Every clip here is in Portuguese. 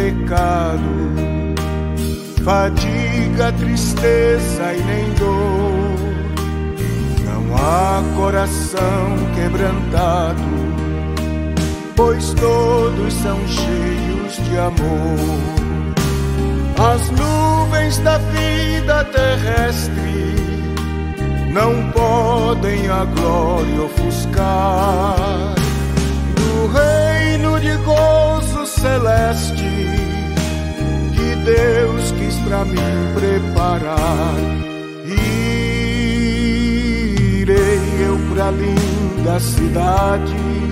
pecado, fadiga, tristeza e nem dor. Não há coração quebrantado, pois todos são cheios de amor. As nuvens da vida terrestre não podem a glória ofuscar do reino de gozo celeste que Deus quis pra mim preparar. Irei eu pra linda cidade,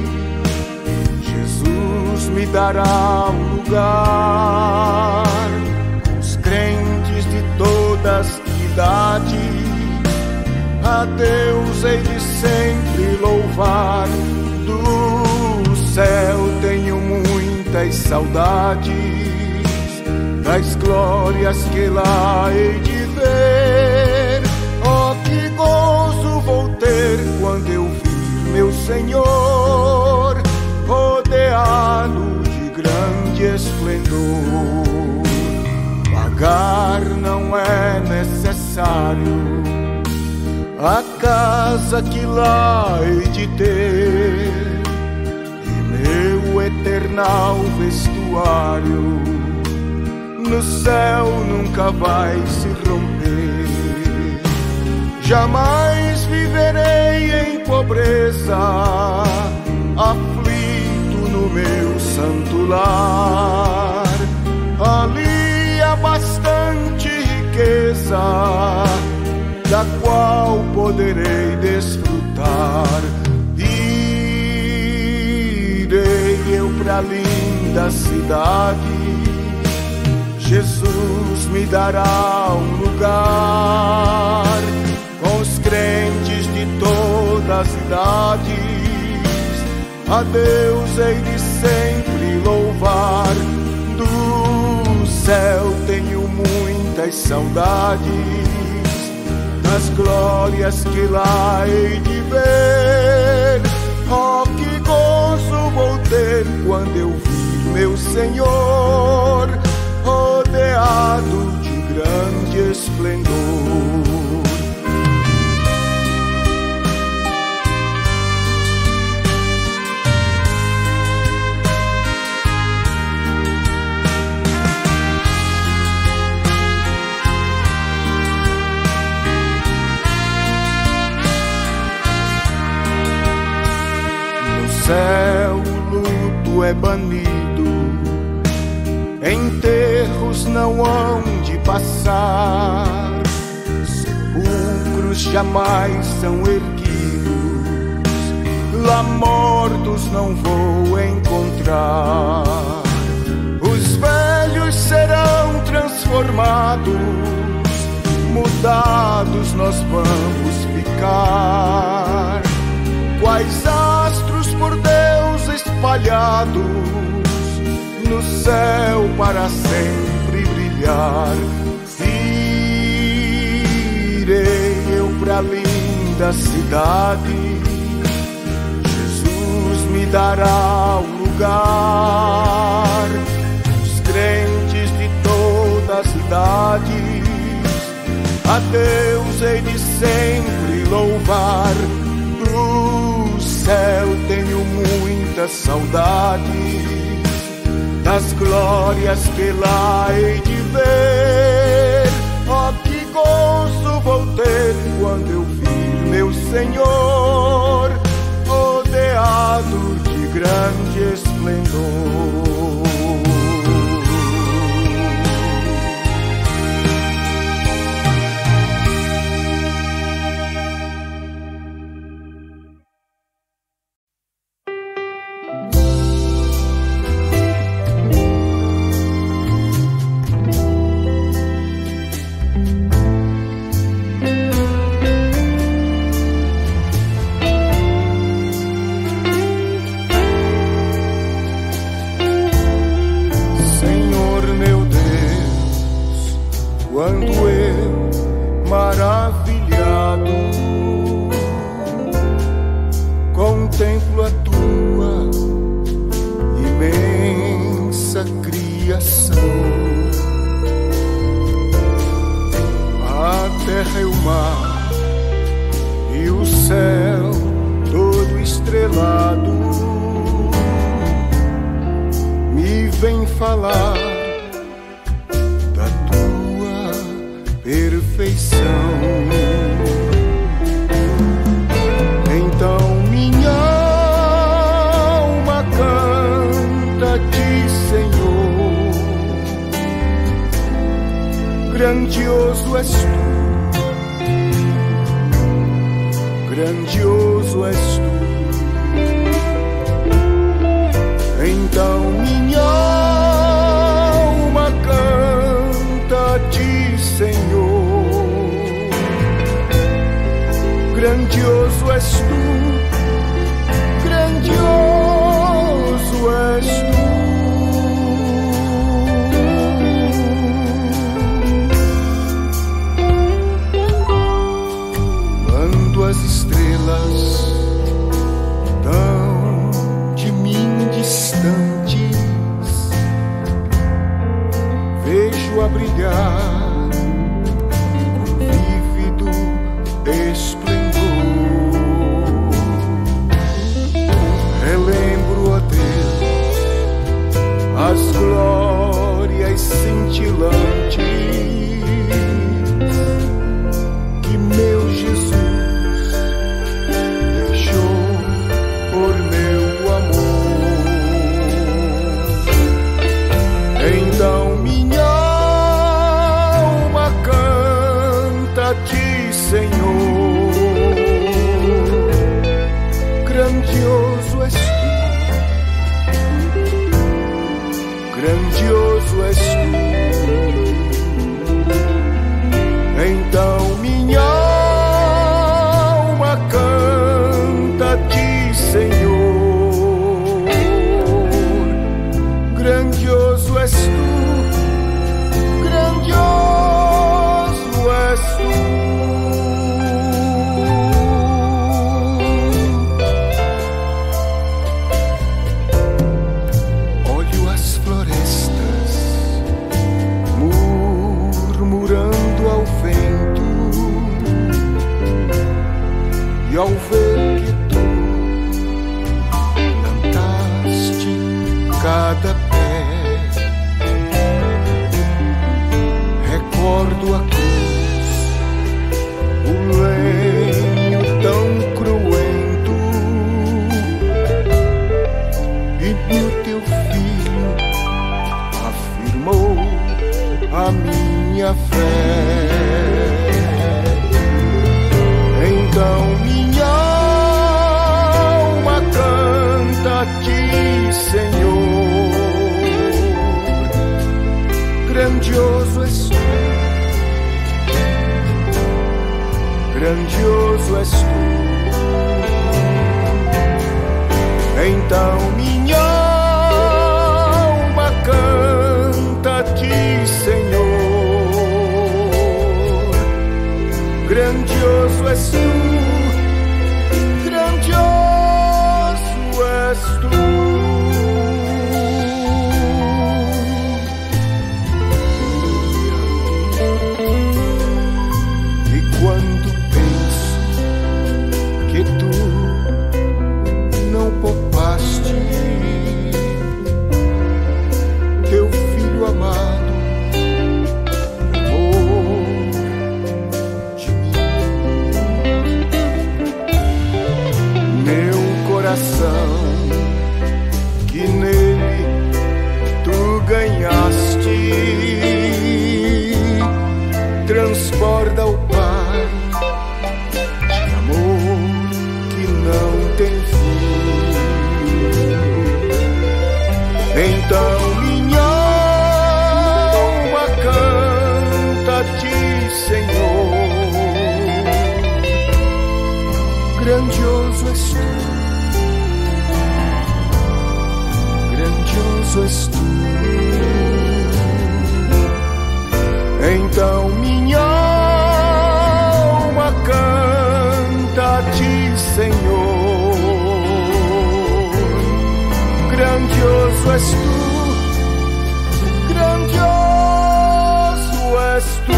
Jesus me dará um lugar, com os crentes de todas as idades. A Deus hei de sempre louvar, do céu tenho muitas saudades, das glórias que lá hei de ver. Oh, que gozo vou ter quando eu vir meu Senhor, rodeado de grande esplendor. Pagar não é necessário a casa que lá hei de ter, e meu eternal vestuário no céu nunca vai se romper. Jamais viverei em pobreza, aflito no meu santo lar. Ali há bastante riqueza, da qual poderei desfrutar. Irei eu pra linda cidade, Jesus me dará um lugar, com os crentes de todas as idades. A Deus hei de sempre louvar, do céu tenho muitas saudades, as glórias que lá hei de ver. Oh, que gozo vou ter quando eu vir meu Senhor, rodeado de grande esplendor. No céu o luto é banido, enterros não hão de passar, sepulcros jamais são erguidos, lá mortos não vou encontrar. Os velhos serão transformados, mudados nós vamos ficar, quais astros por Deus espalhados no céu para sempre brilhar. Irei eu pra linda cidade, Jesus me dará um lugar, os crentes de todas as idades. A Deus hei de sempre louvar, do céu tenho muitas saudades, das glórias que lá hei de ver. Oh, que gozo vou ter quando eu vir meu Senhor, rodeado de grande esplendor. falar da tua perfeição. Então minha alma canta-te, Senhor. Grandioso és tu, grandioso és tu. Então minha alma canta-te, Senhor. Grandioso és tu, grandioso és tu. Quando as estrelas tão de mim distantes, vejo a brilhar com vívido esplendor. Relembro, ó Deus, as glórias cintilantes que meu Jesus deixou por meu amor. Então minha alma canta-te, Senhor. Grandioso és tu, grandioso és tu. Então minha alma canta-te, Senhor. Grandioso és tu, grandioso és tu. Olho as florestas murmurando ao vento, e ao ver que tu plantaste cada pé, recordo a cruz, o lenho tão cruento, e o teu filho afirmou a minha fé. Então minha alma canta-te, Senhor. Grandioso és tu, grandioso és tu. Então minha alma canta-te, Senhor. Grandioso és tu, grandioso és tu. Quando penso que tu não poupaste teu filho amado, amor de mim, meu coração que nele tu ganhaste transborda o Pai de amor que não tem fim. Então minha alma canta-te, Senhor. Grandioso és tu, grandioso és tu. Então minha alma canta-te, Senhor. Grandioso és tu, grandioso és tu.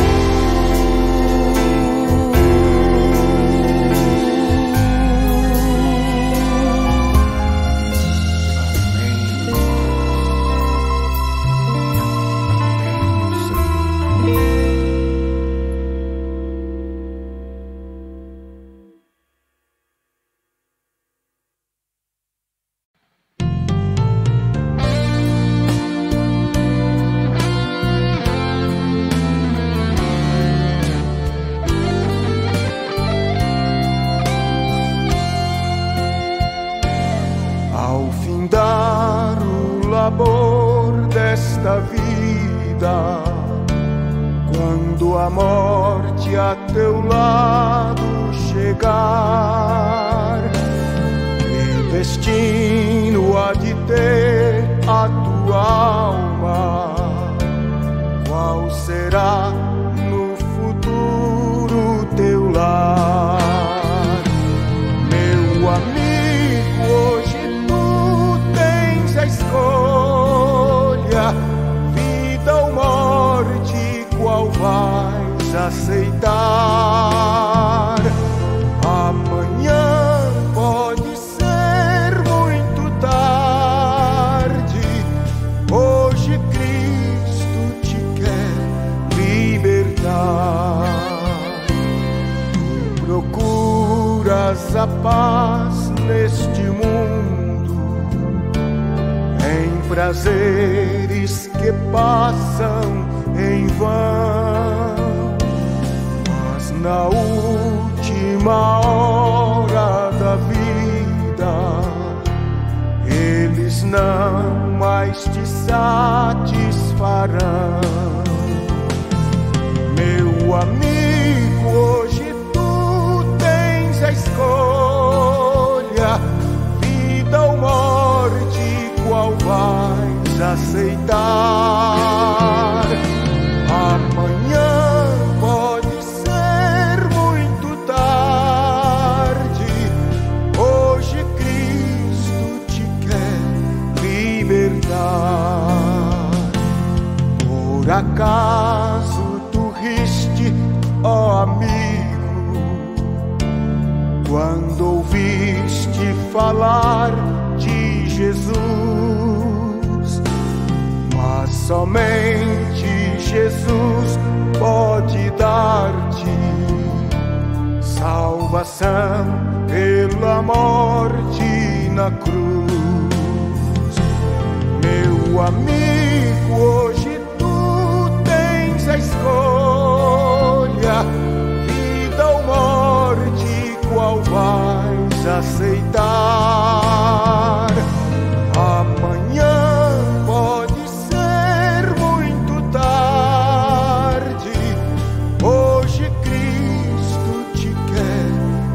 Amém. desta vida. Quando a morte a teu lado chegar, que destino há de ter a tua alma? Qual será no futuro teu lar? Meu amigo, hoje tu tens a escolha, vida ou morte, qual vais aceitar? Amanhã pode ser muito tarde. Hoje Cristo te quer libertar. Tu procuras a paz neste mundo, em prazeres que passam em vão, mas na última hora da vida eles não mais te satisfarão. Meu amigo, hoje tu tens a escolha, vida ou morte, qual vais aceitar? Amanhã pode ser muito tarde. Hoje Cristo te quer libertar. Por acaso tu riste, ó amigo, quando ouviste falar de Jesus? Mas somente Jesus pode dar-te salvação pela morte na cruz. Meu amigo, hoje tu tens a escolha, vida ou morte, qual vais aceitar? Amanhã pode ser muito tarde. Hoje Cristo te quer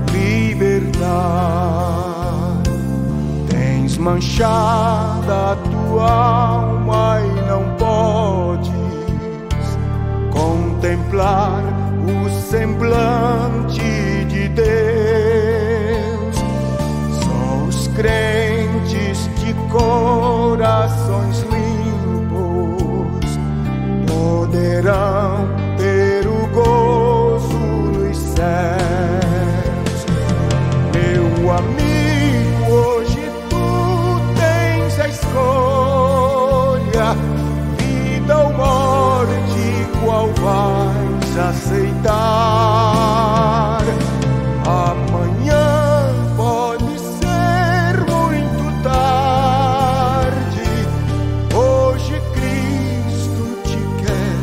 libertar. Tens manchada a tua alma e não podes contemplar o semblante de Deus. Só os crentes de corações limpos poderão ter o gozo nos céus. Meu amigo, hoje tu tens a escolha, vida ou morte, qual vais aceitar? Amanhã pode ser muito tarde. Hoje Cristo te quer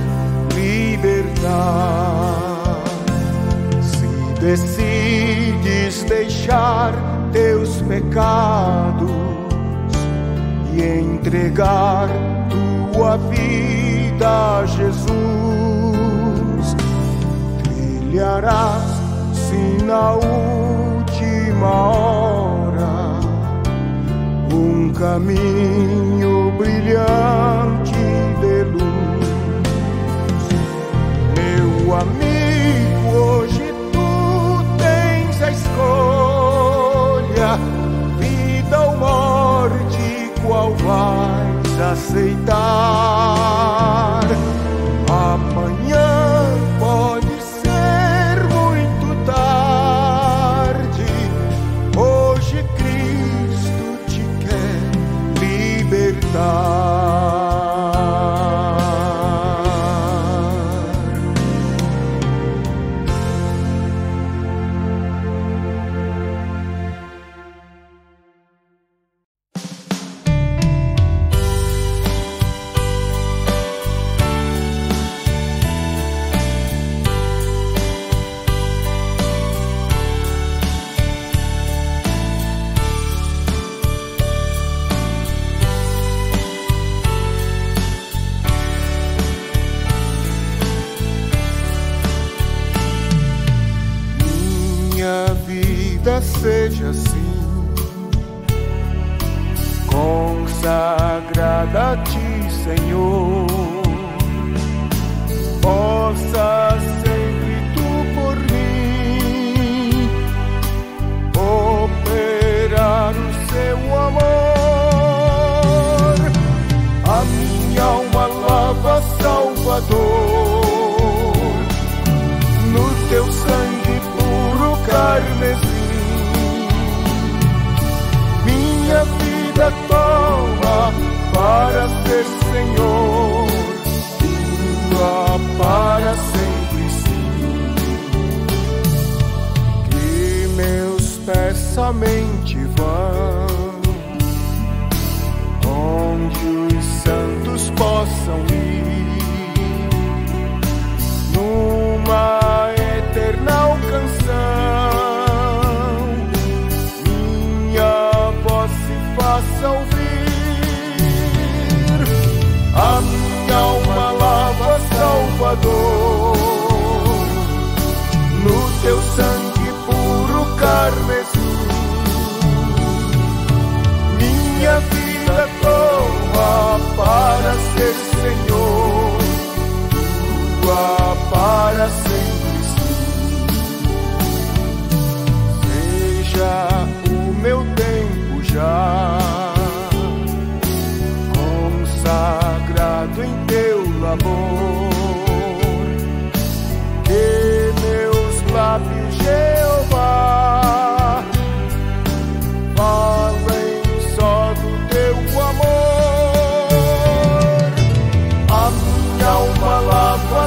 libertar. Se decides deixar teus pecados e entregar tua vida a Jesus, trilharás sim na última hora um caminho brilhante de luz. Meu amigo, hoje tu tens a escolha, vida ou morte, qual vais aceitar? Amanhã pode ser muito tarde. Hoje Cristo te quer libertar. vida seja assim, consagrada a Ti, Senhor. Possa sempre Tu por mim operar o Seu amor. A minha alma lava, Salvador, no Teu sangue puro carmesim. Minha vida toma para ser Senhor, Tua para sempre sim. Que meus pés somente vão onde os santos possam ir, numa eterna canção, minha voz se faça ouvir. A minha alma lava, Salvador, no Teu sangue puro carmesim. Minha vida toma para ser Senhor, Tua para sempre sim. Seja o meu tempo já consagrado em Teu labor, que meus lábios, Jeová, falem só do Teu amor. A minha alma lava,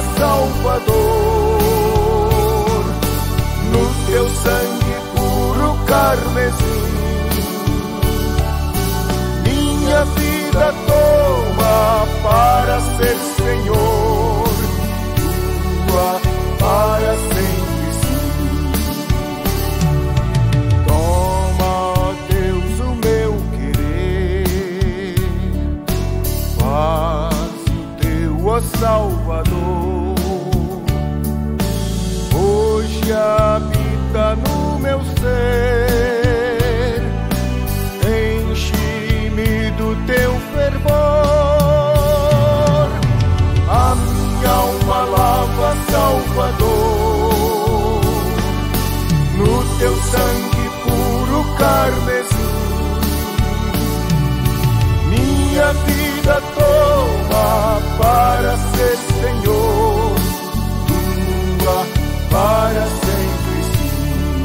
Salvador, no Teu sangue puro carmesim. Minha vida toma para ser Senhor, Tua para sempre sim. Toma, Deus, o meu querer, faz o Teu, ó Salvador, hoje habita no meu ser, enche-me do Teu fervor. A minha alma lava, Salvador, no Teu sangue puro carmesim. Minha vida toma para ser Senhor, Tua para sempre sim.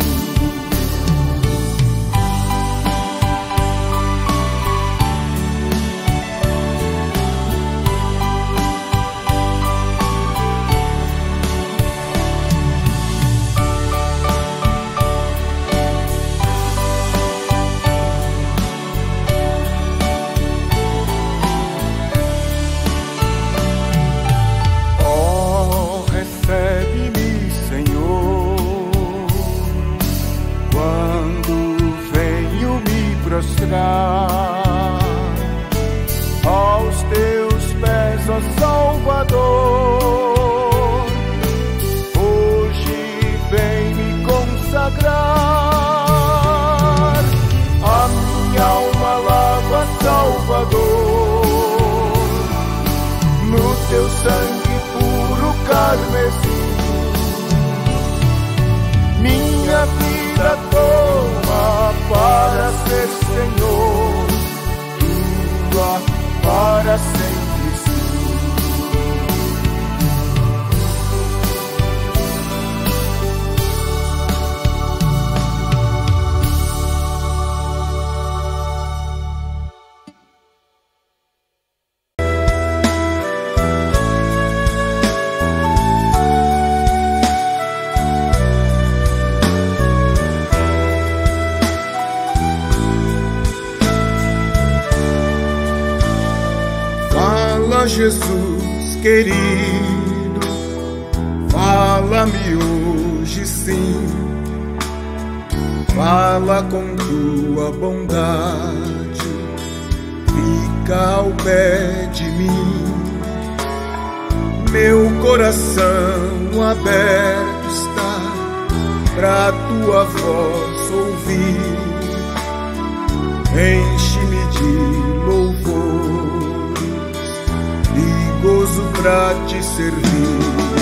Aos Teus pés, ó Salvador, hoje vem me consagrar. A minha alma lava, Salvador, no Teu sangue puro carmesim. Minha vida toma para ser Senhor, Tua para sempre sim. Jesus querido, fala-me hoje sim, fala com Tua bondade, fica ao pé de mim. Meu coração aberto está pra Tua voz ouvir. pra te servir.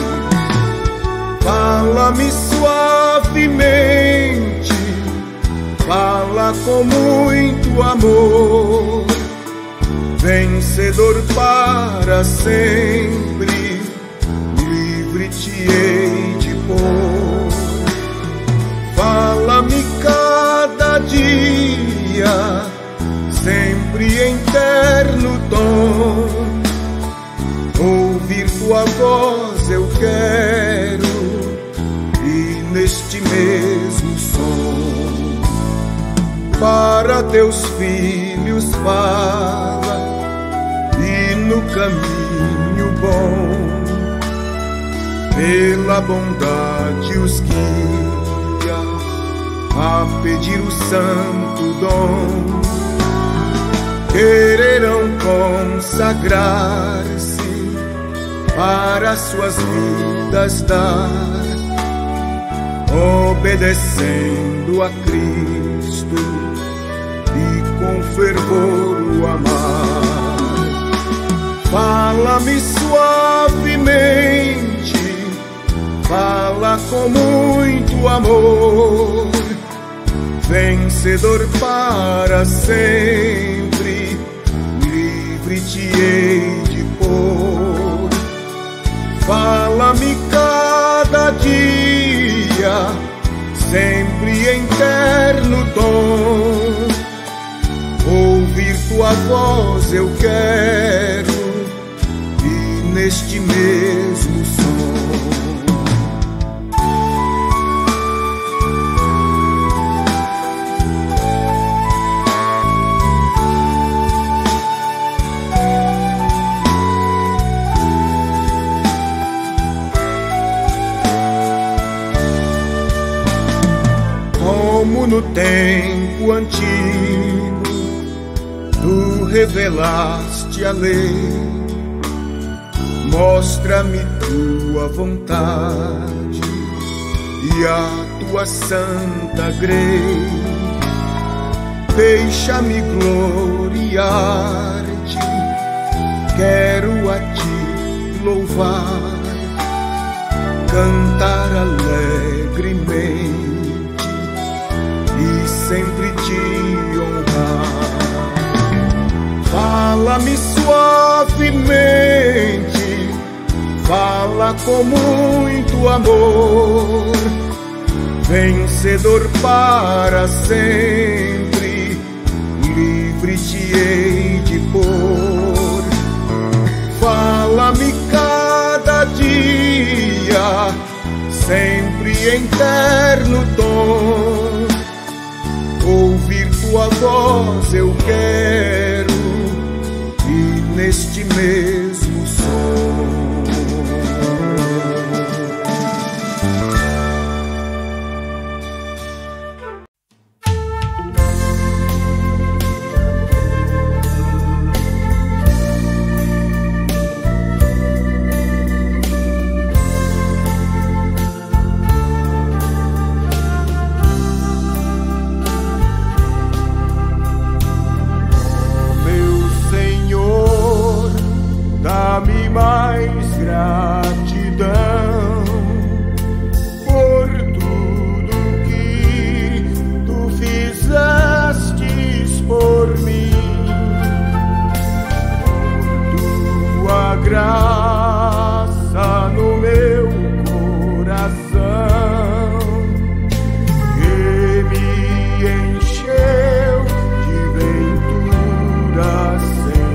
Fala-me suavemente, fala com muito amor, vencedor para sempre, livre te hei de pôr. Fala-me cada dia, sempre em terno tom, ouvir tua voz eu quero, e neste mesmo som para teus filhos fala, e no caminho bom pela bondade os guia a pedir o santo dom. Quererão consagrar-se para suas vidas dar, obedecendo a Cristo e com fervor o amar. Fala-me suavemente, fala com muito amor, vencedor para sempre, livre te hei de pôr. Fala-me cada dia, sempre em terno tom, ouvir tua voz eu quero, e neste mesmo som como no tempo antigo tu revelaste a lei. Mostra-me tua vontade e a tua santa grei. Deixa-me gloriar-te, quero a ti louvar, cantar alegremente e sempre te honrar. Fala-me suavemente, fala com muito amor, vencedor para sempre, livre te hei de pôr. Fala-me cada dia, sempre em terno tom, ouvir tua voz eu quero, e neste mesmo som mais gratidão por tudo que tu fizestes por mim, por tua graça no meu coração, que me encheu de venturas sem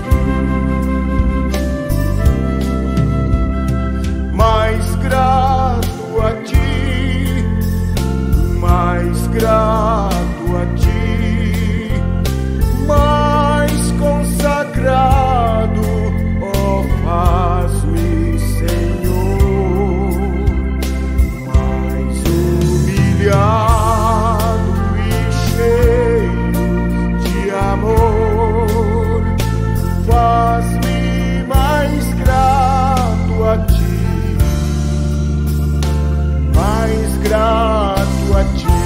mais grato a ti, mais grato a ti, mais consagrado, ó, faz-me, Senhor, mais humilhado e cheio de amor, faz-me mais grato a ti, mais grato a ti,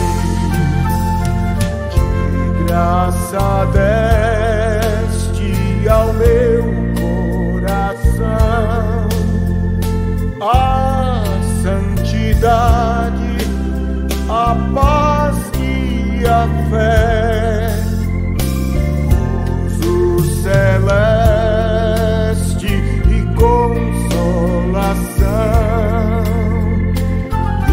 de graça deste ao meu coração. e a fé, gozo celeste e consolação e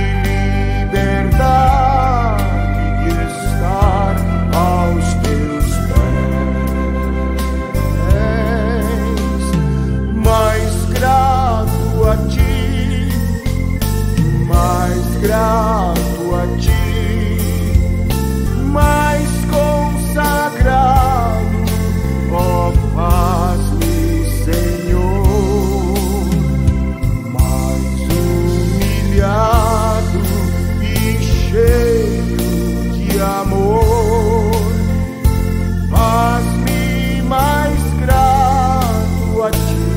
liberdade de estar aos teus pés. Mais grato a ti, mais grato a ti, mais consagrado, ó, faz-me, Senhor, mais humilhado e cheio de amor, faz-me mais grato a ti,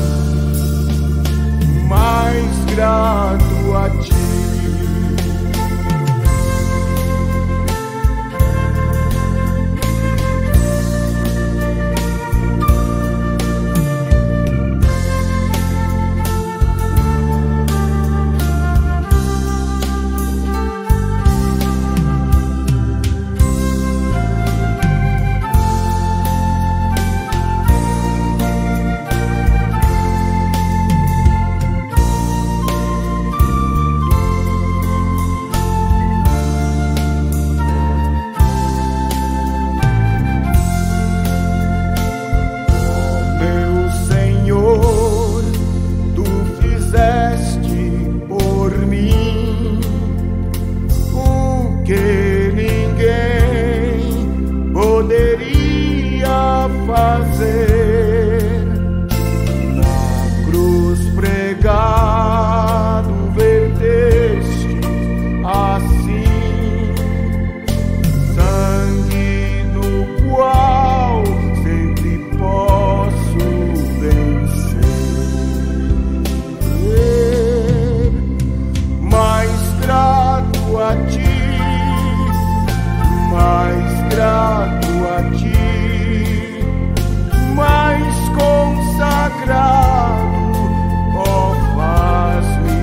mais grato a ti. Fazer na cruz pregado, verteste assim sangue no qual sempre posso vencer. Mais grato a ti, mais grato a ti, mais consagrado, ó, faz-me,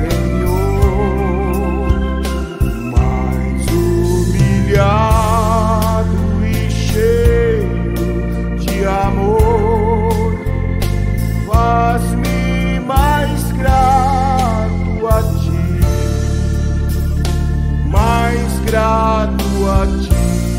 Senhor, mais humilhado e cheio de amor, faz-me mais grato a ti, mais grato a ti.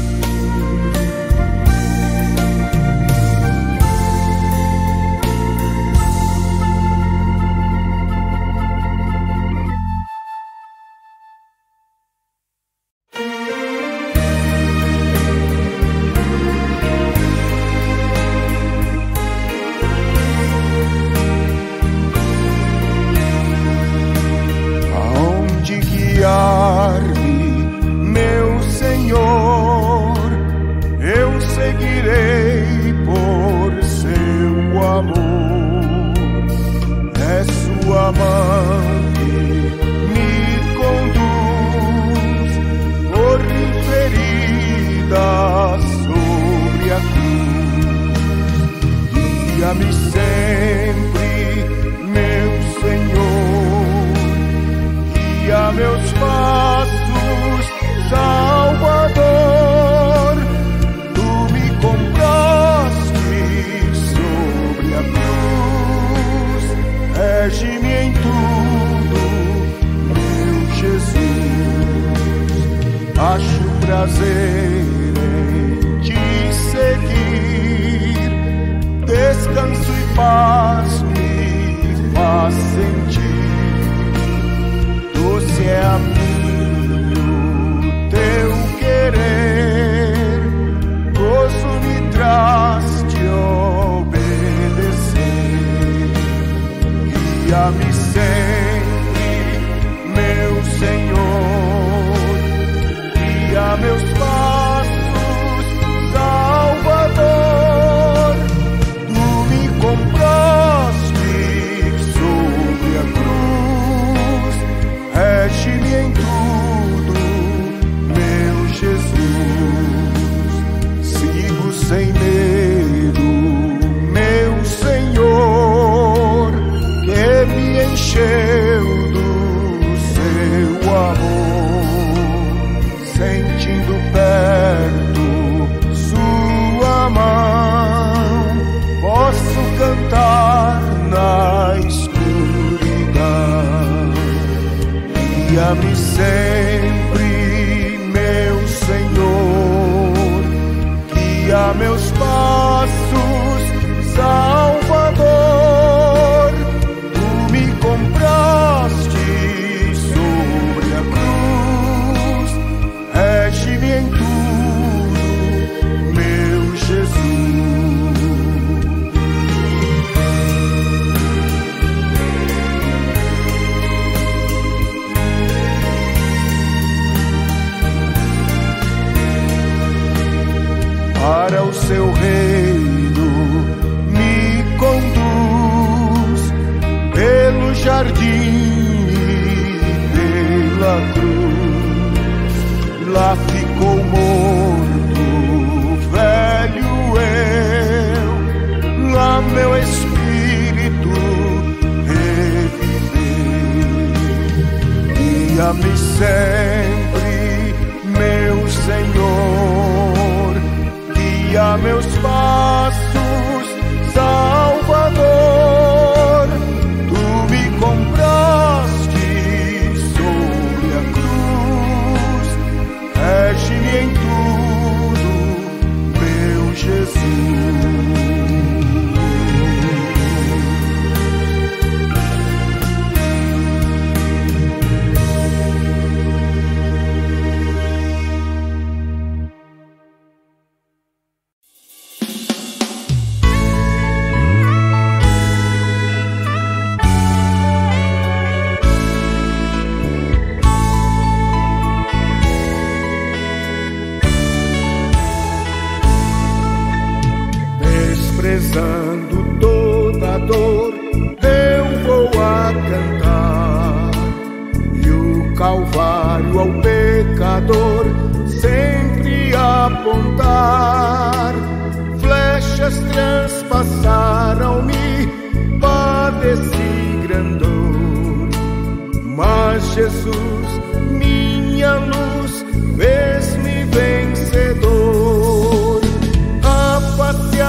Meu Senhor, eu seguirei por seu amor. É sua mão que me conduz por ferida sobre a cruz. Guia-me sempre, meu Senhor, guia meus passos, Salvador. Tu me compraste sobre a cruz, rege-me em tudo, meu Jesus. Acho prazer em te seguir, descanso e paz me faz sentir. Doce é a mim teu querer, gozo me traz te obedecer. Guia-me sempre, meu Senhor, guia meus passos, Salvador. Tu me compraste sobre a cruz, rege-me em tudo, tendo perto sua mão, posso cantar na escuridão. Guia-me sempre, meu Senhor, guia meus passos, Salvador. Tu me compraste sobre a cruz, rege-me em tudo, meu Jesus. Para o seu reino me conduz, pelo jardim e pela cruz. Lá ficou morto o velho eu, lá meu espírito reviveu. Guia-me sempre, meu Senhor, guia meus passos, Salvador. Tu me compraste sobre a cruz, rege-me em tudo, meu Jesus. Desprezando toda dor, eu vou a cantar, e o Calvário ao pecador sempre apontar. Flechas transpassaram-me, padeci grande dor, mas Jesus, minha luz, fez-me vencedor. A face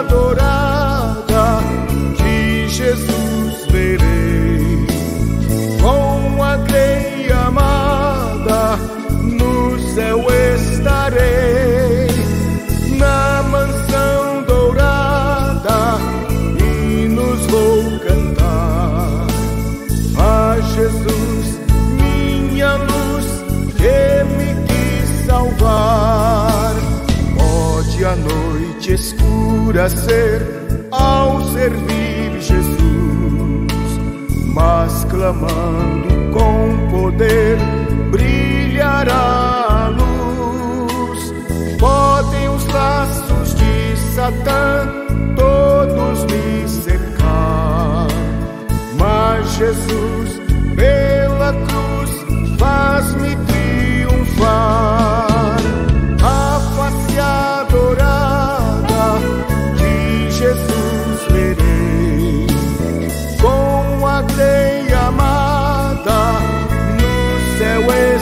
adorada de Jesus verei, com a grei amada no céu estarei, na mansão dourada hinos vou cantar. A Jesus, minha luz, que me quis salvar. Pode a noite escura ser ao servir Jesus, mas clamando com poder brilhará a luz. Podem os laços de Satã todos me cercar, mas Jesus pela cruz faz-me triunfar. A face adorada de Jesus verei, com a grei amada no céu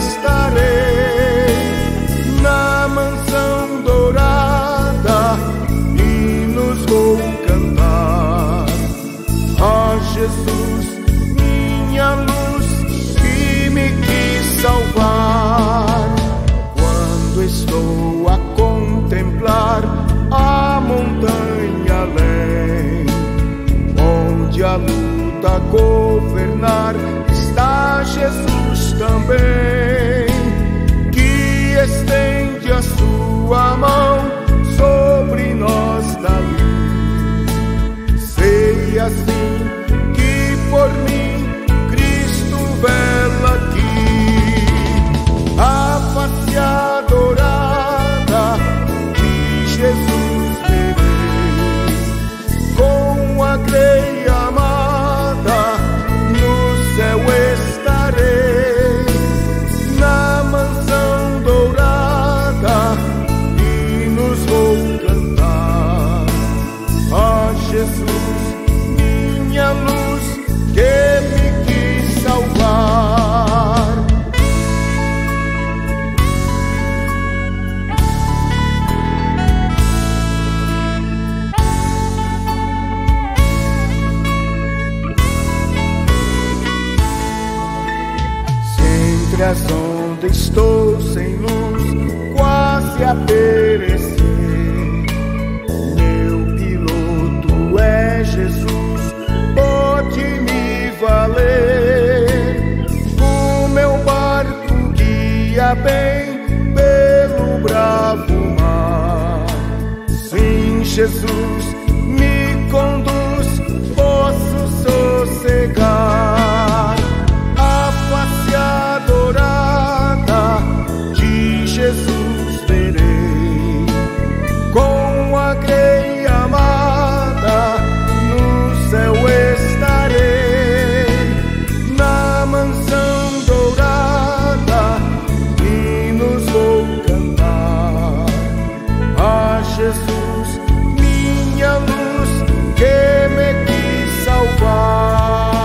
estarei, na mansão dourada hinos vou cantar. A Jesus, minha luz, que me quis salvar. Quando estou a contemplar a montanha além, onde a luta governar, está Jesus também, que estende a sua mão sobre nós dali. Sei assim que por mim Cristo vela aqui. A face adorada de Jesus verei, com a grei amada no céu estarei, estou sem luz, quase a perecer. Meu piloto é Jesus, pode me valer. O meu barco guia bem pelo bravo mar. Sim, Jesus me conduz, posso sossegar. A face adorada de Jesus verei, com a grei amada no céu estarei, na mansão dourada hinos vou cantar a Jesus, minha luz que me quis salvar.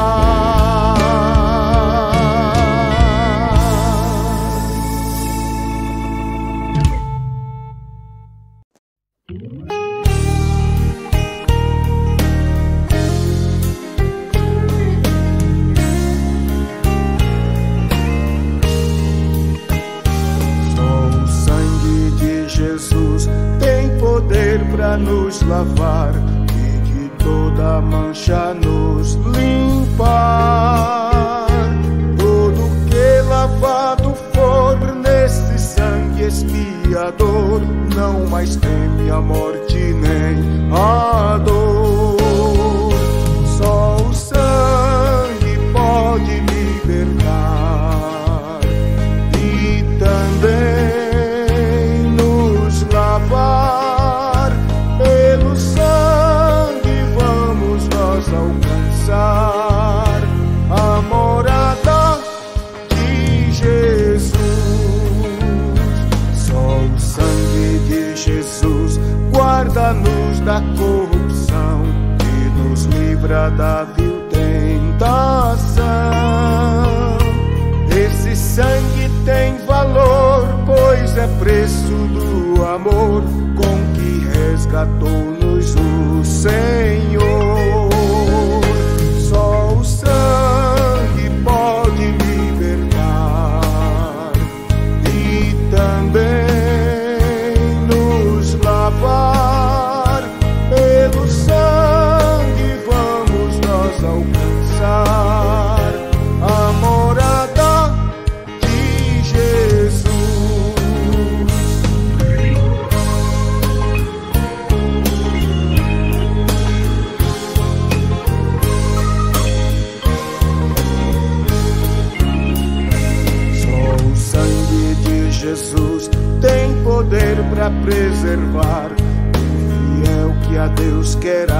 Para nos lavar e de toda mancha nos limpar. Todo que lavado for nesse sangue expiador, não mais teme a morte nem a dor. Só o sangue pode libertar e também nos lavar. Alcançar a morada de Jesus. Só o sangue de Jesus guarda-nos da corrupção e nos livra da vil tentação. Esse sangue tem valor, pois é preço do amor com que resgatou-nos o Senhor. Só o sangue pode libertar e também nos lavar. Pelo sangue vamos nós alcançar a morada de Jesus. Jesus tem poder para preservar o fiel que a Deus quer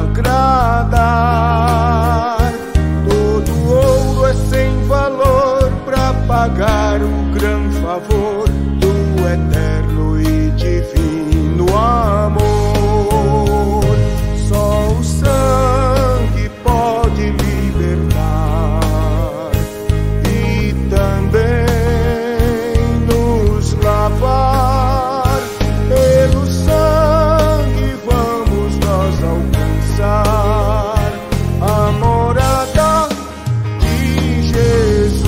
agradar. Todo ouro é sem valor para pagar o grande favor do eterno e divino amor. Só o sangue pode libertar e também pelo sangue vamos nós alcançar a morada de Jesus.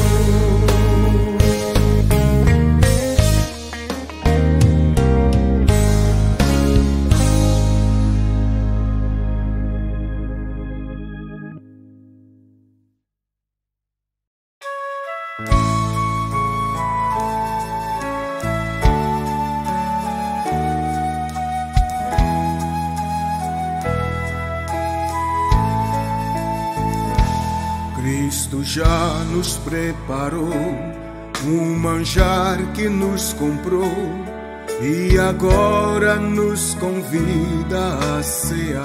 Cristo já nos preparou um manjar que nos comprou e agora nos convida a cear.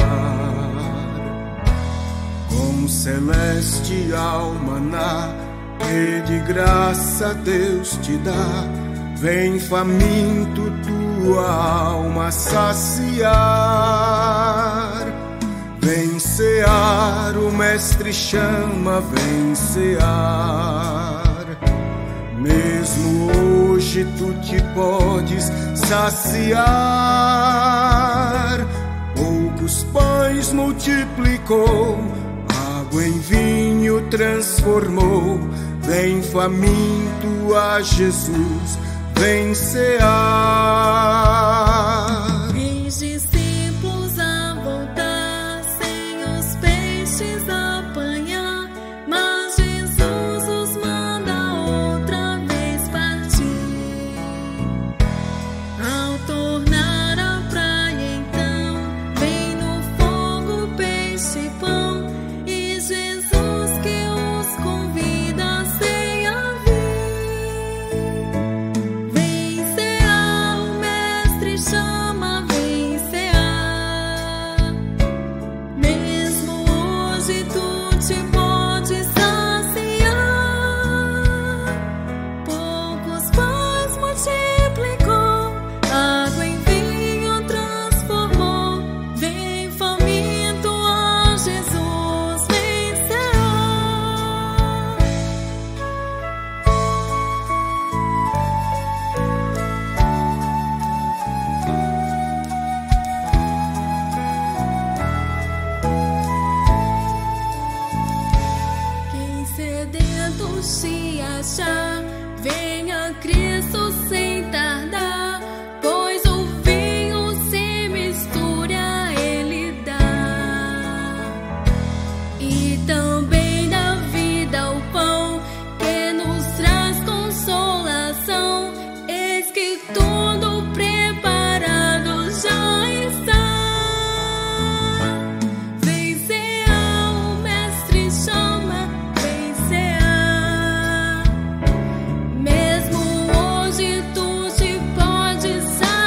Com celestial maná que de graça Deus te dá, vem faminto tua alma saciar. Vem cear, o mestre chama, vem cear. Mesmo hoje tu te podes saciar. Poucos pães multiplicou, água em vinho transformou. vem faminto a Jesus, vem cear. Eis discípulos a voltar, sem os peixes apanhar, mas Jesus os manda outra vez partir. Ao tornar a praia então, vem no fogo peixe e pão, e Jesus que os convida a ceia vir. Vem cear, o mestre chama, vem cear. Mesmo hoje tu te podes saciar. Poucos pães multiplicou, água em vinho transformou. Vem faminto a Jesus, vem cear. Quem sedento se achar, venha Cristo sem tardar, pois o vinho se mistura, Ele dá. E também da vida o pão, que nos traz consolação. Eis que tudo preparado já está. Vem cear, o mestre chama, vem cear. Mesmo hoje tu te podes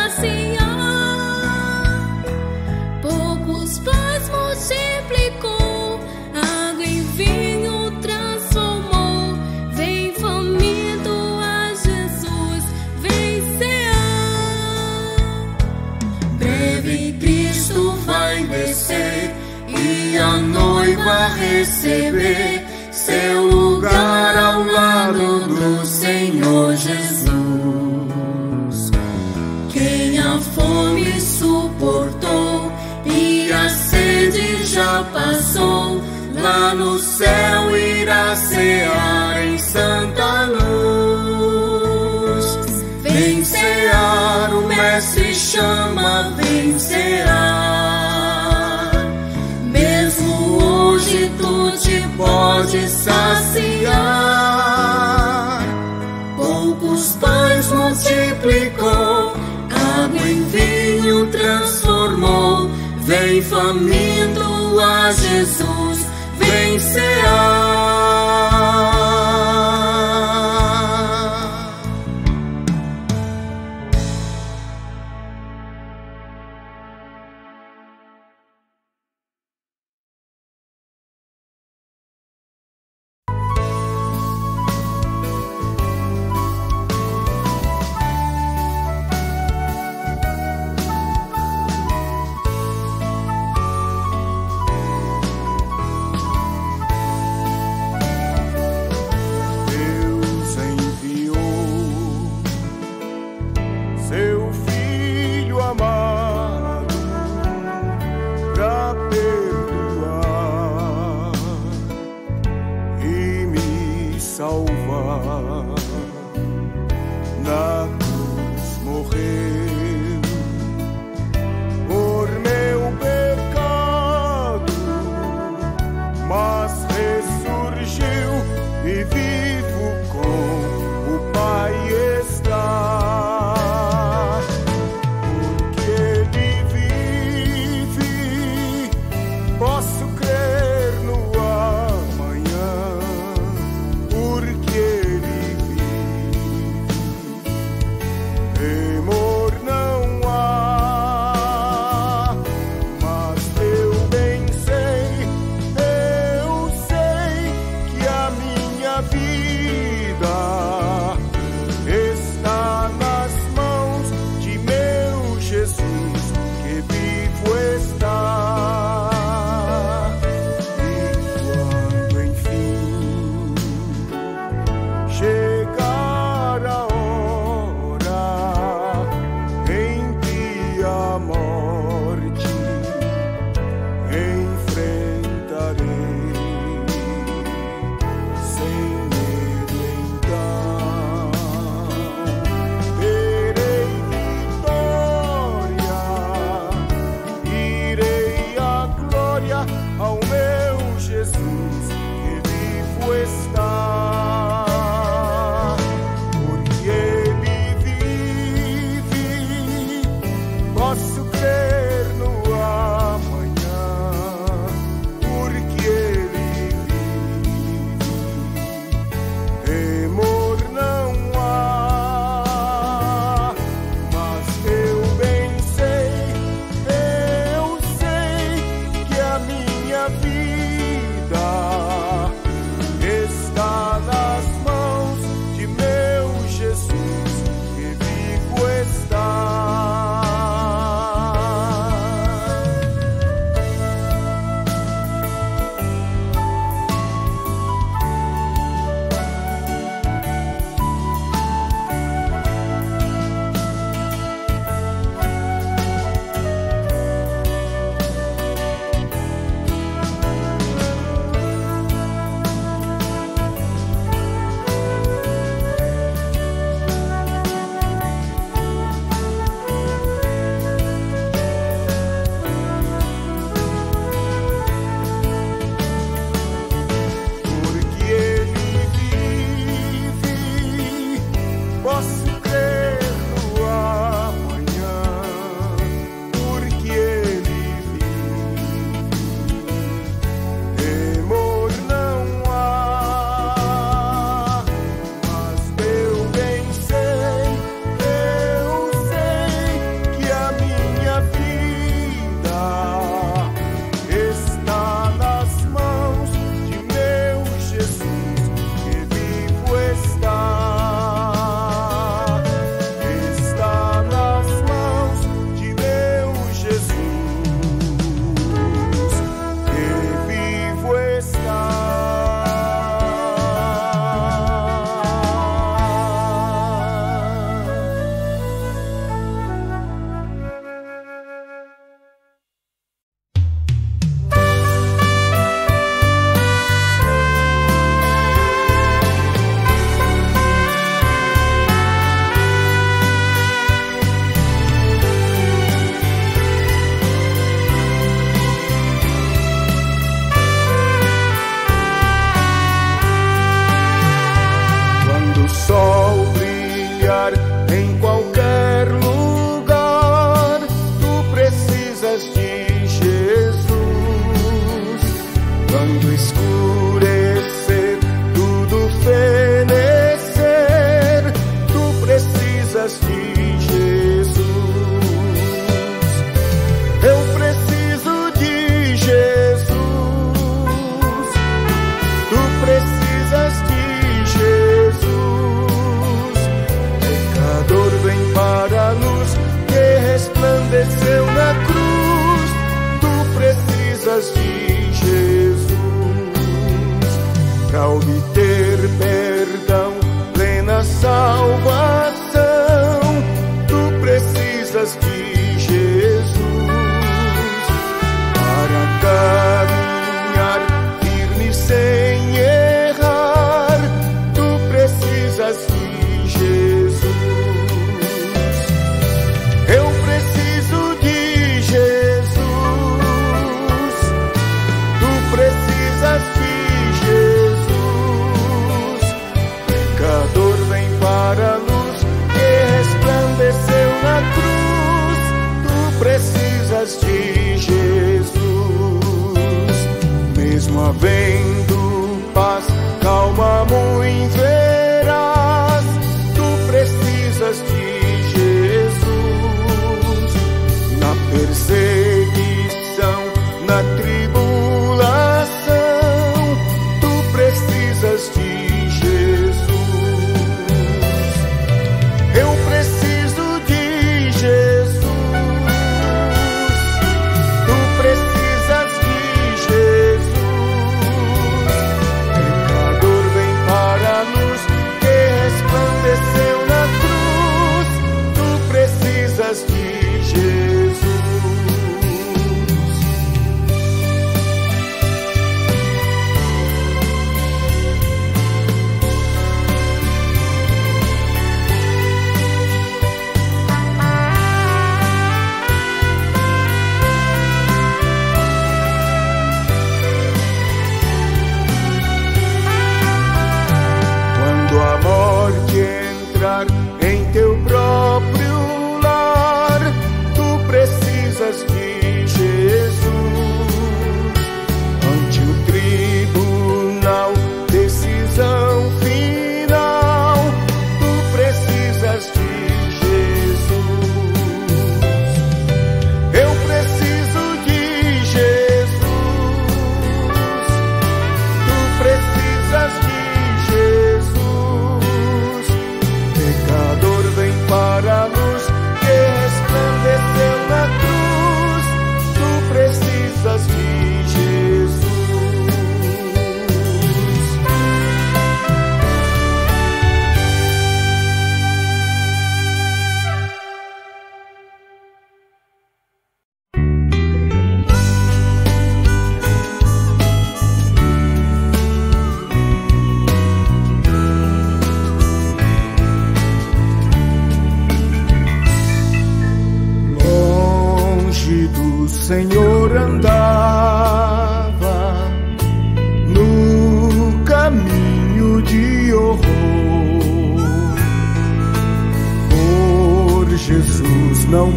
saciar. Poucos pães multiplicou, água em vinho transformou. Vem faminto a Jesus, vem cear. Breve Cristo vai descer e a noiva receber seu lugar ao lado do Senhor Jesus. Quem a fome suportou e a sede já passou, lá no céu irá cear em santa luz. Vem cear, o mestre chama, vem cear. Mesmo hoje tu te podes saciar. Poucos pães multiplicou, água em vinho transformou. Vem faminto a Jesus, vem cear. precisas de Jesus para obter perdão, plena salvação. Tu precisas de Jesus para caminhar firme sem errar. Tu precisas de Jesus. Eu preciso de Jesus. Tu precisas de Jesus. Pecador, vem para a luz que resplandeceu na cruz. Tu precisas de Jesus. Mesmo havendo paz, calma muito verás. Tu precisas de Jesus. Na perseguição, na tribulação, tu precisas de Jesus. Eu preciso de Jesus. Tu precisas de Jesus. Pecador, vem para a luz que resplandeceu na cruz. Tu precisas de Jesus. Quando a morte entrar em teu próprio lar, tu precisas de Jesus. Ante o tribunal, decisão final, tu precisas de Jesus. Eu preciso de Jesus. Tu precisas de Jesus. Pecador, vem para a luz que resplandeceu na cruz. Tu precisas de Jesus. Longe do Senhor andava no caminho de horror. Por Jesus não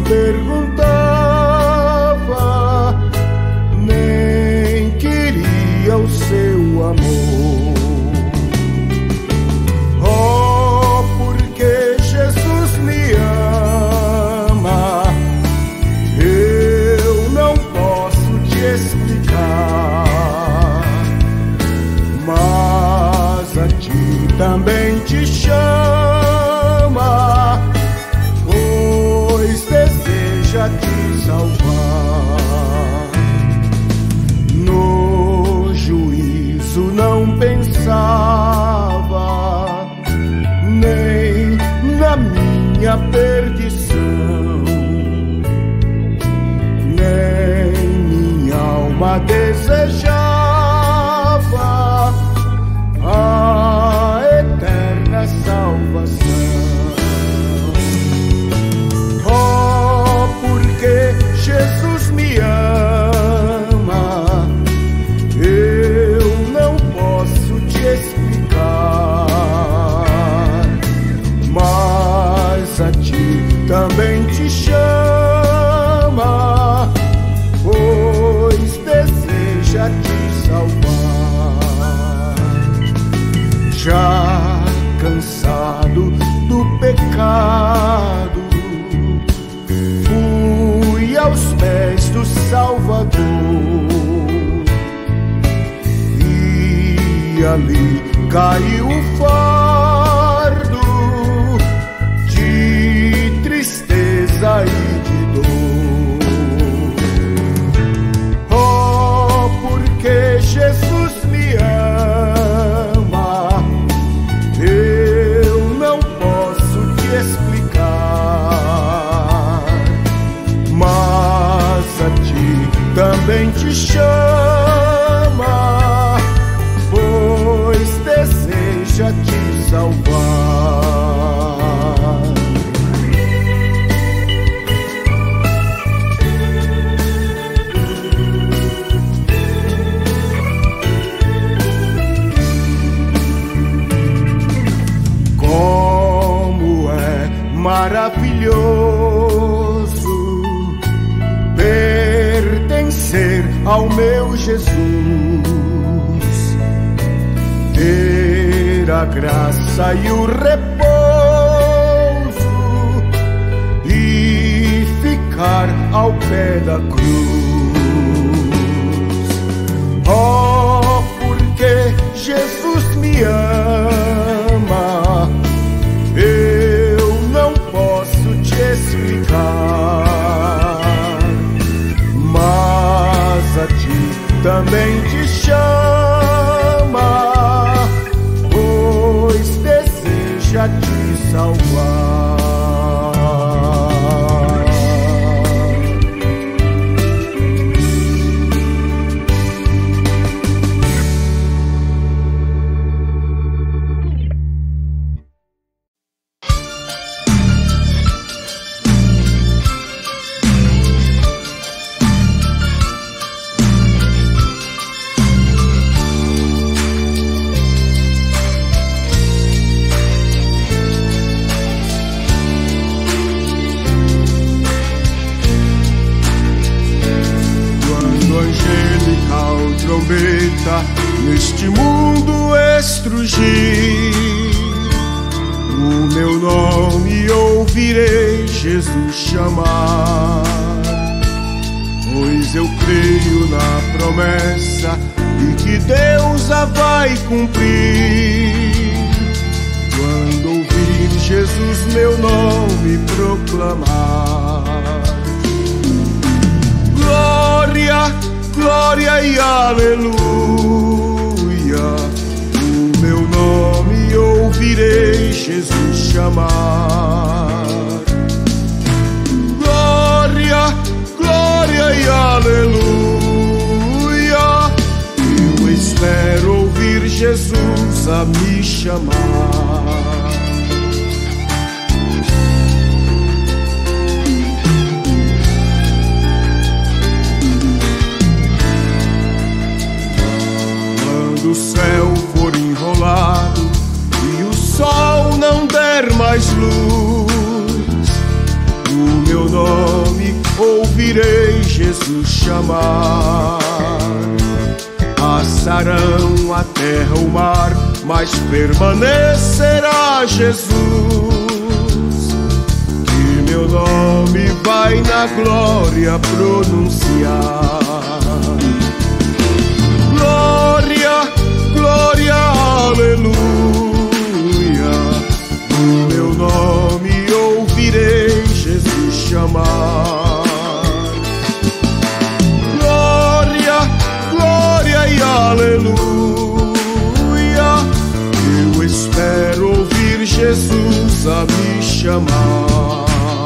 perguntava, nem queria o seu amor. Oh, porque Jesus me ama, eu não posso te explicar, mas a ti também te chama, pois deseja te salvar. No juízo não pensava, nem na minha perdição, nem minha alma desejava a eterna salvação. Oh, porque Jesus me ama, eu não posso te explicar, mas a ti também te chama, pois deseja te salvar. Já cansado do pecado, fui aos pés do Salvador, e ali caiu o fardo de tristeza e de dor. Oh, também te chama, pois deseja te salvar. Como é maravilhoso pertencer ao meu Jesus, ter a graça e o repouso e ficar ao pé da cruz. Oh, porque Jesus me ama, eu não posso te explicar, mas a ti também te chama, pois deseja te salvar. Neste mundo estrugir, o meu nome ouvirei Jesus chamar, pois eu creio na promessa e que Deus a vai cumprir. Quando ouvir Jesus meu nome proclamar, glória, glória e aleluia, o meu nome ouvirei Jesus chamar. Glória, glória e aleluia, eu espero ouvir Jesus a me chamar. O céu for enrolado e o sol não der mais luz, o meu nome ouvirei Jesus chamar. Passarão a terra, o mar, mas permanecerá Jesus, que meu nome vai na glória pronunciar. Glória, glória, aleluia, o meu nome ouvirei Jesus chamar. Glória, glória e aleluia, eu espero ouvir Jesus a me chamar.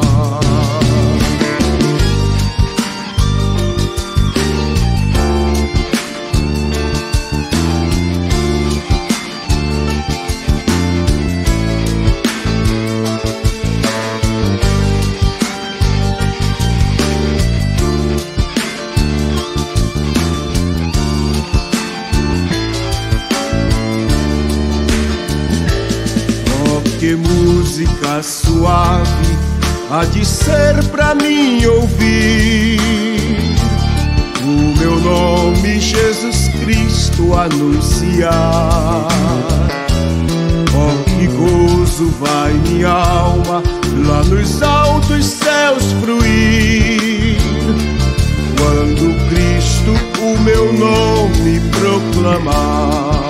Que música suave há de ser pra mim ouvir, o meu nome Jesus Cristo anunciar. Oh, que gozo vai minha alma lá nos altos céus fruir, quando Cristo o meu nome proclamar.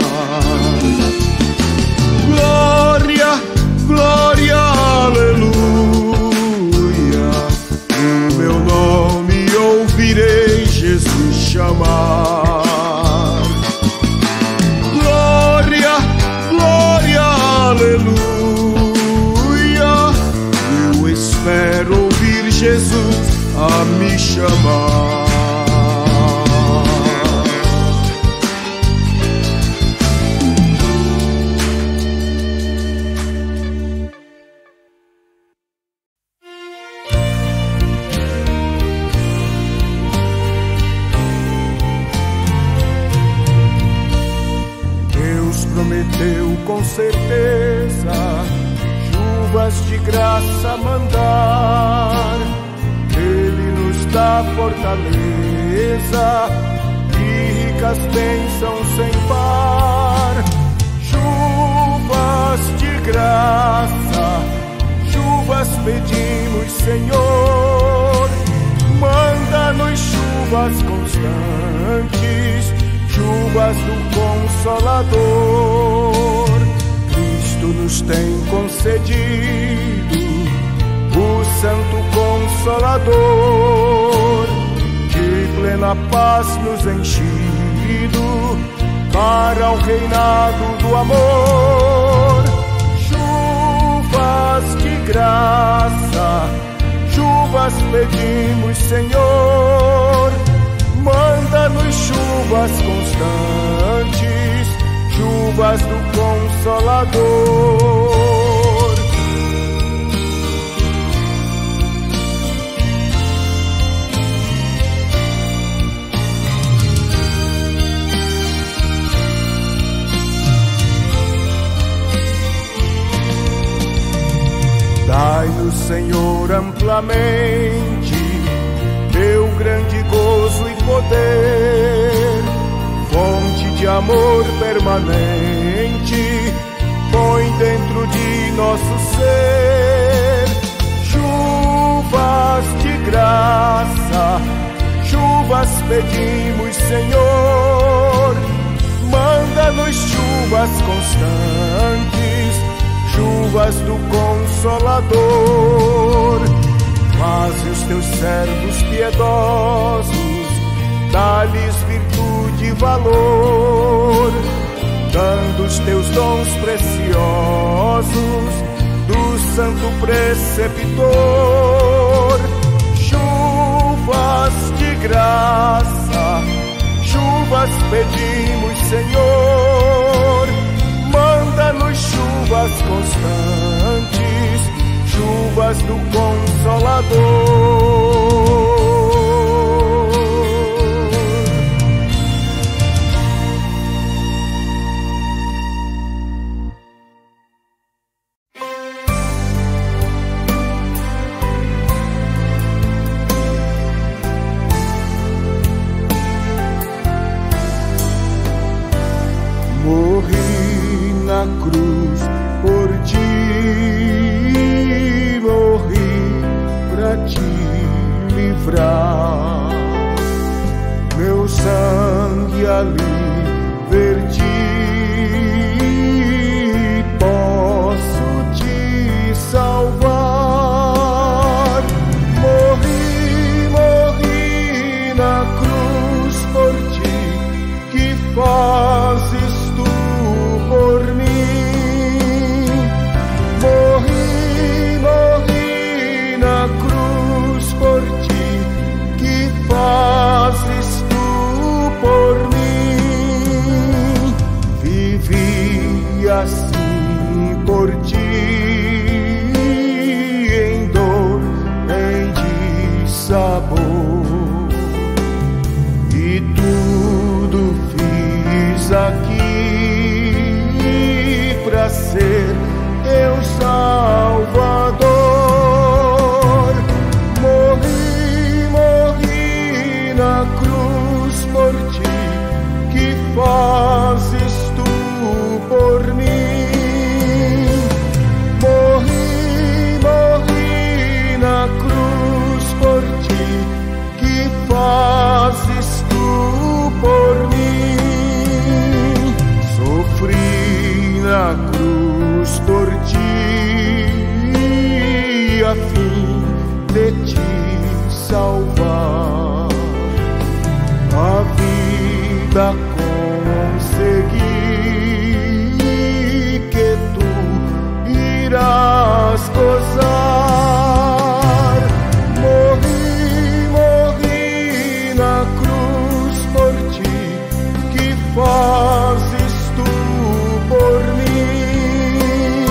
Glória, glória, aleluia, o meu nome ouvirei Jesus chamar. Glória, glória, aleluia, eu espero ouvir Jesus a me chamar. certeza chuvas de graça mandar. Ele nos dá fortaleza e ricas bênçãos sem par. Chuvas de graça, chuvas pedimos, Senhor. Manda-nos chuvas constantes, chuvas do Consolador. Cristo nos tem concedido o Santo Consolador, de plena paz nos enchido para o reinado do amor. Chuvas de graça, chuvas pedimos, Senhor. Manda-nos chuvas constantes, chuvas do Consolador. Dai-nos, Senhor, amplamente teu grande gozo e poder, fonte de amor permanente, põe dentro de nosso ser. Chuvas de graça, chuvas pedimos, Senhor. Manda-nos chuvas constantes, chuvas do Consolador. Faze os teus servos piedosos, dá-lhes virtude e valor, dando os teus dons preciosos do Santo Preceptor. Chuvas de graça, chuvas pedimos, Senhor. Manda-nos chuvas constantes, chuvas do Consolador. Morri na cruz por ti, morri pra te livrar. Meu sangue ali verti, posso te salvar. Morri na cruz por ti, que fazes tu por mim. Morri na cruz por ti, que fazes tu por mim. Vivi assim por ti, em dor, em dissabor, e tudo fiz aqui pra ser teu Salvador. Morri na cruz por ti, que fazes tu por mim. Morri na cruz por ti, que fazes tu por mim. Sofri na cruz por ti, a fim de te salvar. A vida consegui, que tu irás gozar. Morri na cruz por ti, que fazes tu por mim.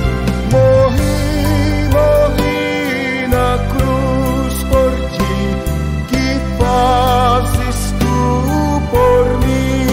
Morri na cruz por ti, que fazes tu por mim.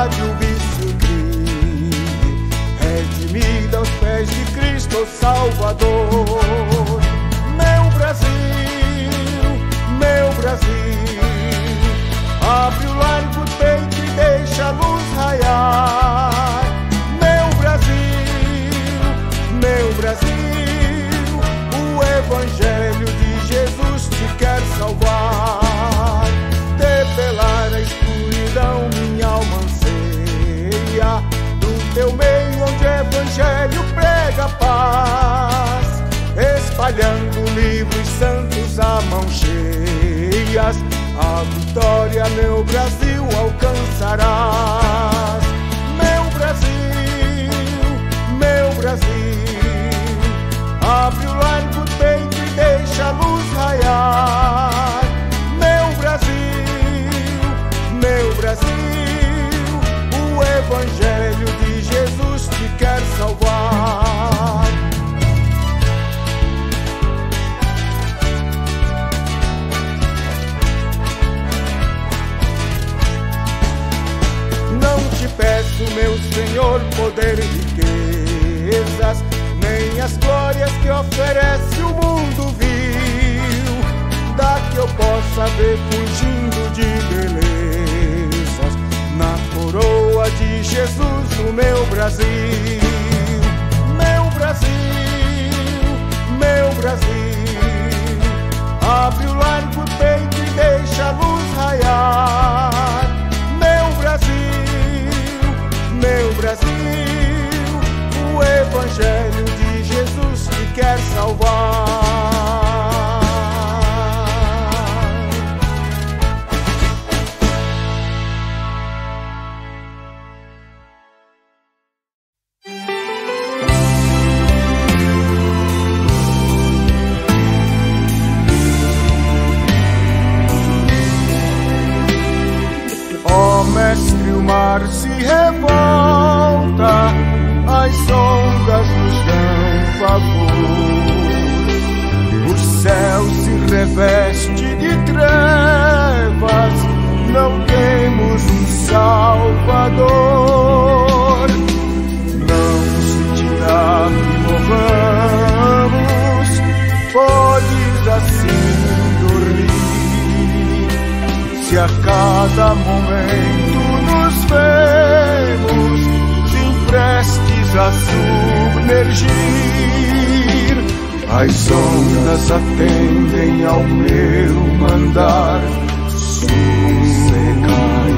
maldade, o vício, o crime, redimida aos pés de Cristo, o Salvador. Meu Brasil, abre o largo peito e deixa a luz raiar. Meu Brasil, o Evangelho de Jesus te quer salvar. Debelar a escuridão, minha alma anseia, do teu meio onde o Evangelho prega paz, espalhando livros santos a mãos cheias. A vitória, meu Brasil, alcançarás. Meu Brasil, abre o largo peito e deixa a luz raiar. Meu Brasil, o Evangelho de Jesus te quer salvar. Não te peço, meu Senhor, poder e riquezas, nem as glórias que oferece o mundo vil, da que eu possa ver fugindo de belezas, na coroa de Jesus, no meu Brasil. Meu Brasil, abre o largo peito e deixa a luz raiar. Meu Brasil, o Evangelho de Jesus te quer salvar. Ó Mestre, o mar se revolta, as ondas nos dão pavor, o céu se reveste de trevas, não temos um Salvador. Não se dirá que morramos, podes assim dormir, se a cada momento nos vemos prestes a submergir. As ondas atendem ao meu mandar. Sossegai,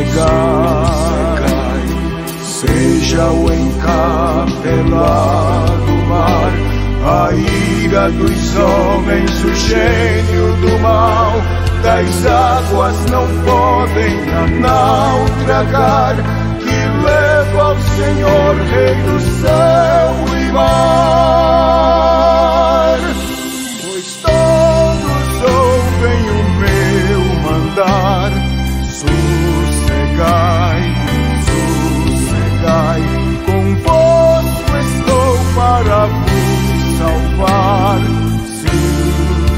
cegai, seja o encapelado mar, a ira dos homens, o gênio do mal, das águas não podem a naufragar, leva ao Senhor, Rei do céu e mar. Pois todos ouvem o meu mandar. Sossegai, convosco estou para vos salvar. Sim,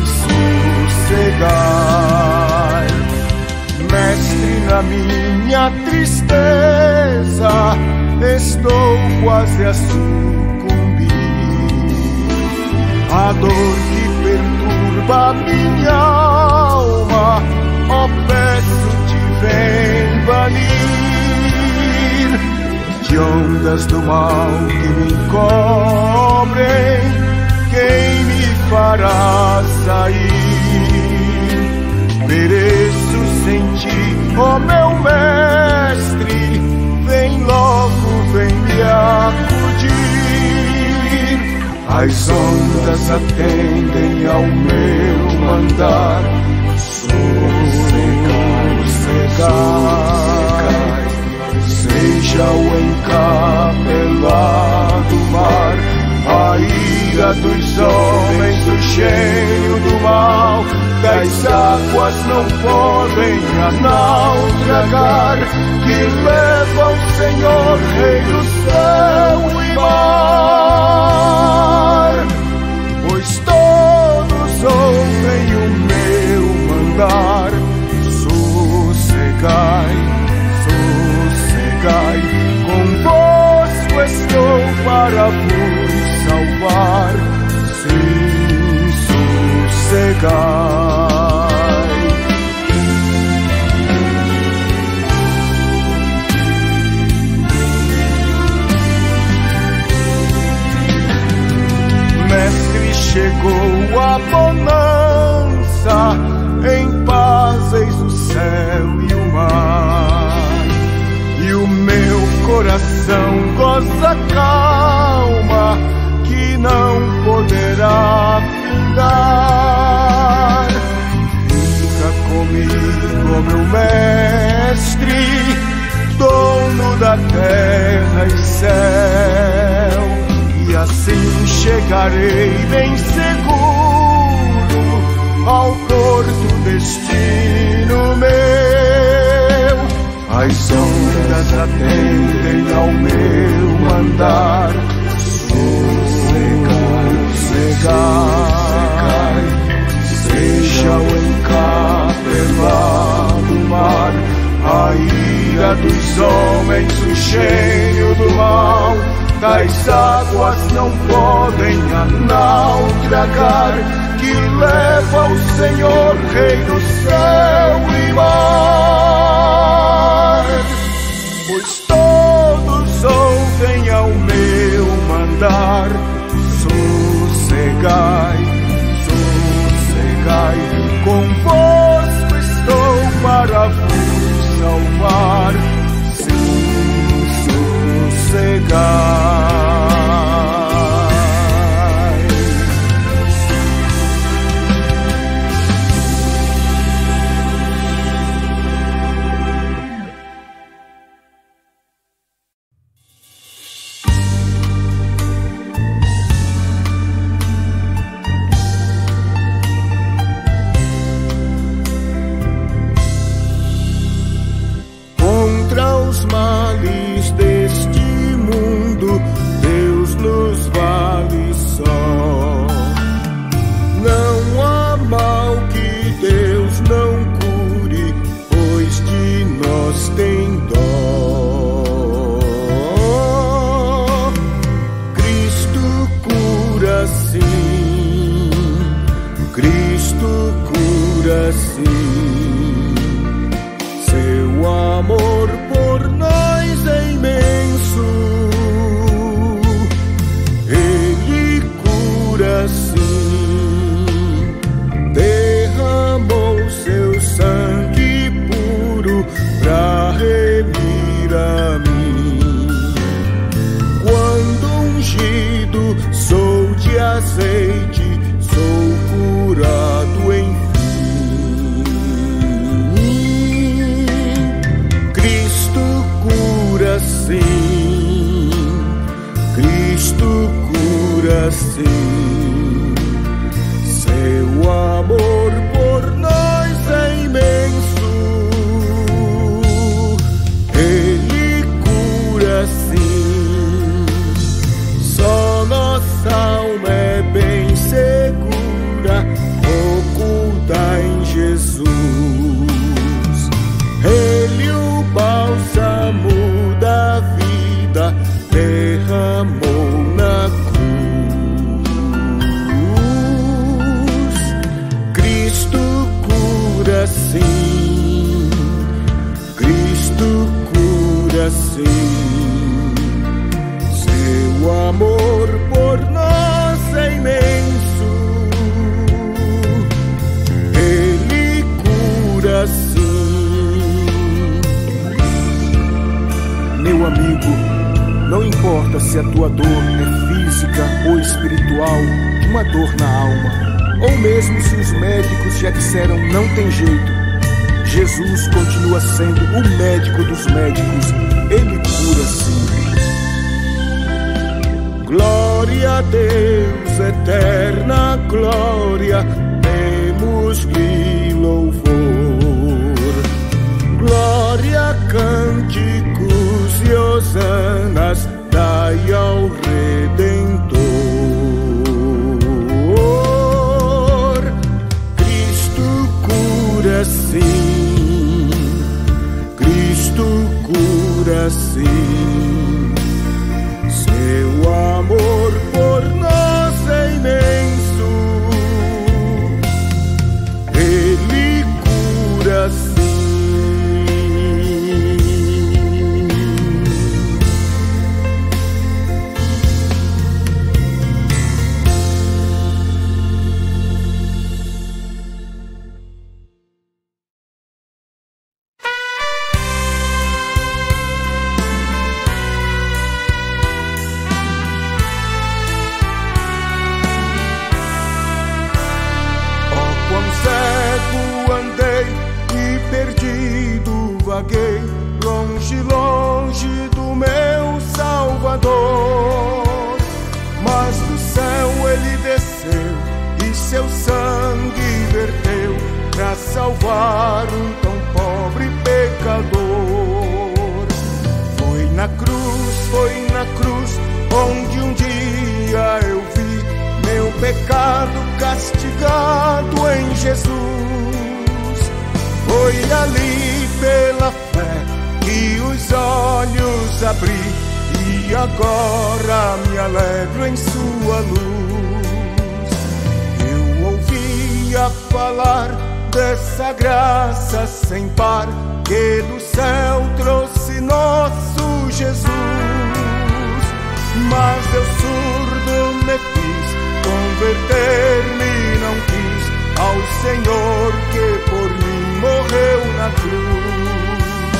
sossegai. Mestre, na minha tristeza estou quase a sucumbir. A dor que perturba minha alma, ó, peço-te, vem banir. De ondas do mal que me encobrem, quem me fará sair? Pereço sem ti, ó meu Mestre, vem logo, vem me acudir. As ondas atendem ao meu mandar. Sossegai, seja o encapelado mar, a ira dos homens, o gênio do mal, das águas não podem a naufragar, que leva ao Senhor, Rei do céu e mar. Pois todos ouvem o meu mandar. Sossegai, coração goza calma que não poderá findar. Fica comigo, ó meu mestre, dono da terra e céu, e assim chegarei bem seguro ao porto destino meu. As ondas atendem ao meu mandar, sossegai, seja o encapelado mar, a ira dos homens, o cheiro do mal. Tais águas não podem a naufragar, que leva o Senhor, Rei do céu e mar. Pois todos ouvem ao meu mandar, sossegai, sossegai, convosco estou para vos salvar, sim, sossegai. Se a tua dor é física ou espiritual, uma dor na alma, ou mesmo se os médicos já disseram não tem jeito, Jesus continua sendo o médico dos médicos, Ele cura sim. Glória a Deus, eterna glória, demos-lhe louvor. Glória, cânticos e hosanas, dai ao Redentor. Cristo cura sim, Cristo cura sim, seu amor por nós é imenso, Ele cura sim. vaguei longe, longe do meu Salvador, mas do céu ele desceu e seu sangue verteu pra salvar um tão pobre pecador. Foi na cruz, onde um dia eu vi meu pecado castigado em Jesus. Foi ali pela fé que os olhos abri e agora me alegro em sua luz. Eu ouvia falar dessa graça sem par que do céu trouxe nosso Jesus, mas eu surdo me fiz, converter-me não quis ao Senhor que por mim morreu na cruz.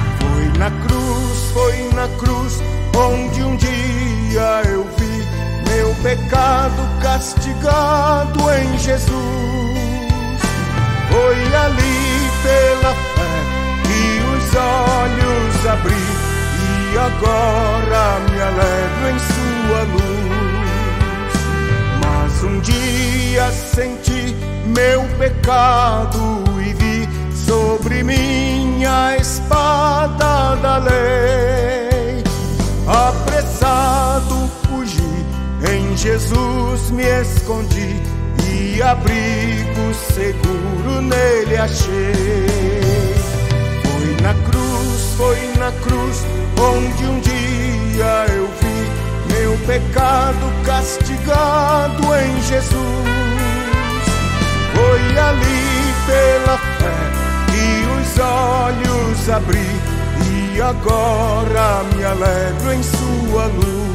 Foi na cruz onde um dia eu vi meu pecado castigado em Jesus. Foi ali pela fé que os olhos abri e agora me alegro em sua luz. Mas um dia senti meu pecado e vi sobre minha espada da lei. Apressado fugi, em Jesus me escondi e abrigo seguro nele achei. Foi na cruz onde um dia eu vi meu pecado castigado em Jesus. Foi ali pela fé que os olhos abri e agora me alegro em sua luz.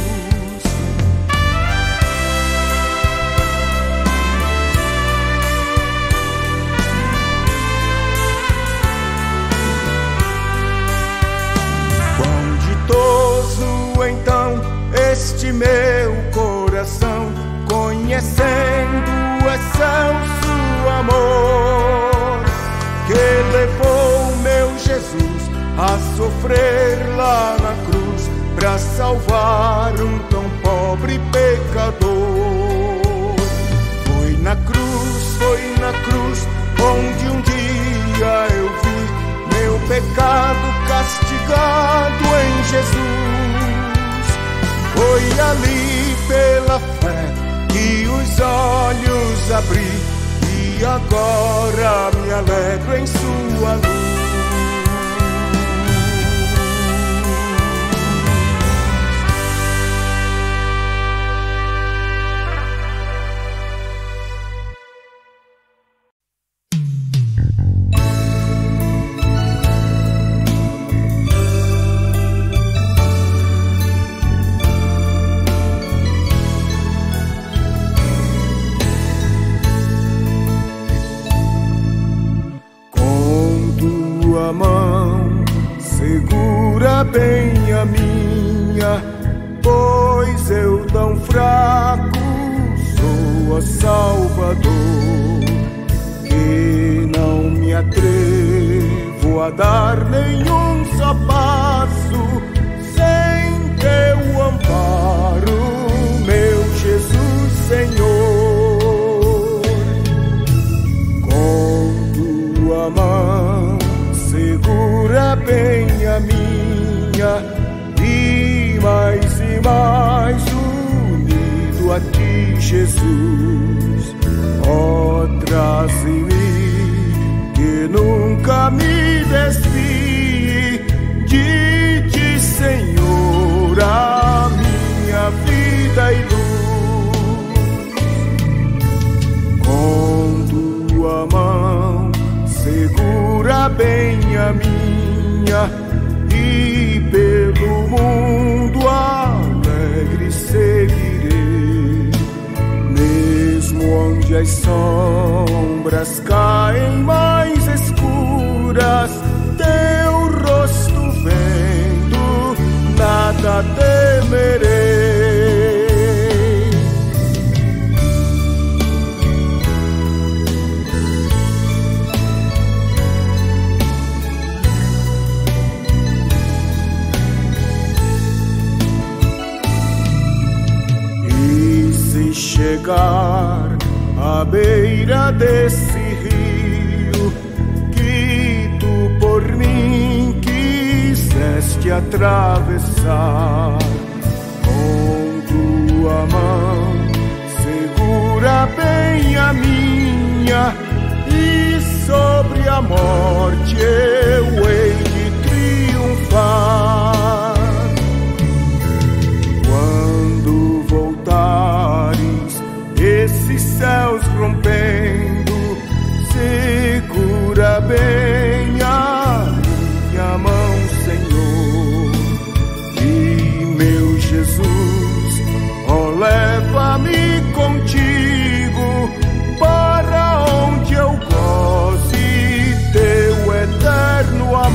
Então este meu coração, conhecendo o excelso amor que levou meu Jesus a sofrer lá na cruz pra salvar um tão pobre pecador. Foi na cruz onde um dia eu vi meu pecado castigado em Jesus. Foi ali pela fé que os olhos abri e agora me alegro em sua luz. Bem a minha, pois eu tão fraco sou, ó Salvador, que não me atrevo a dar nenhum só passo sem teu amparo, meu Jesus Senhor. Com tua mão segura bem a minha e mais unido a ti, Jesus. Ó, traze-me que nunca me desvie de ti, Senhor, a minha vida e luz. Com tua mão segura bem a minha e pelo mundo alegre seguirei, mesmo onde as sombras caem mais escuras, teu rosto vendo, nada temerei. chegar à beira desse rio que tu por mim quiseste atravessar. Com tua mão segura bem a minha, e sobre a morte eu hei de triunfar. Quando voltares, esses céus rompendo, segura bem a minha mão, Senhor. E meu Jesus, ó, leva-me contigo para onde eu goze teu eterno amor.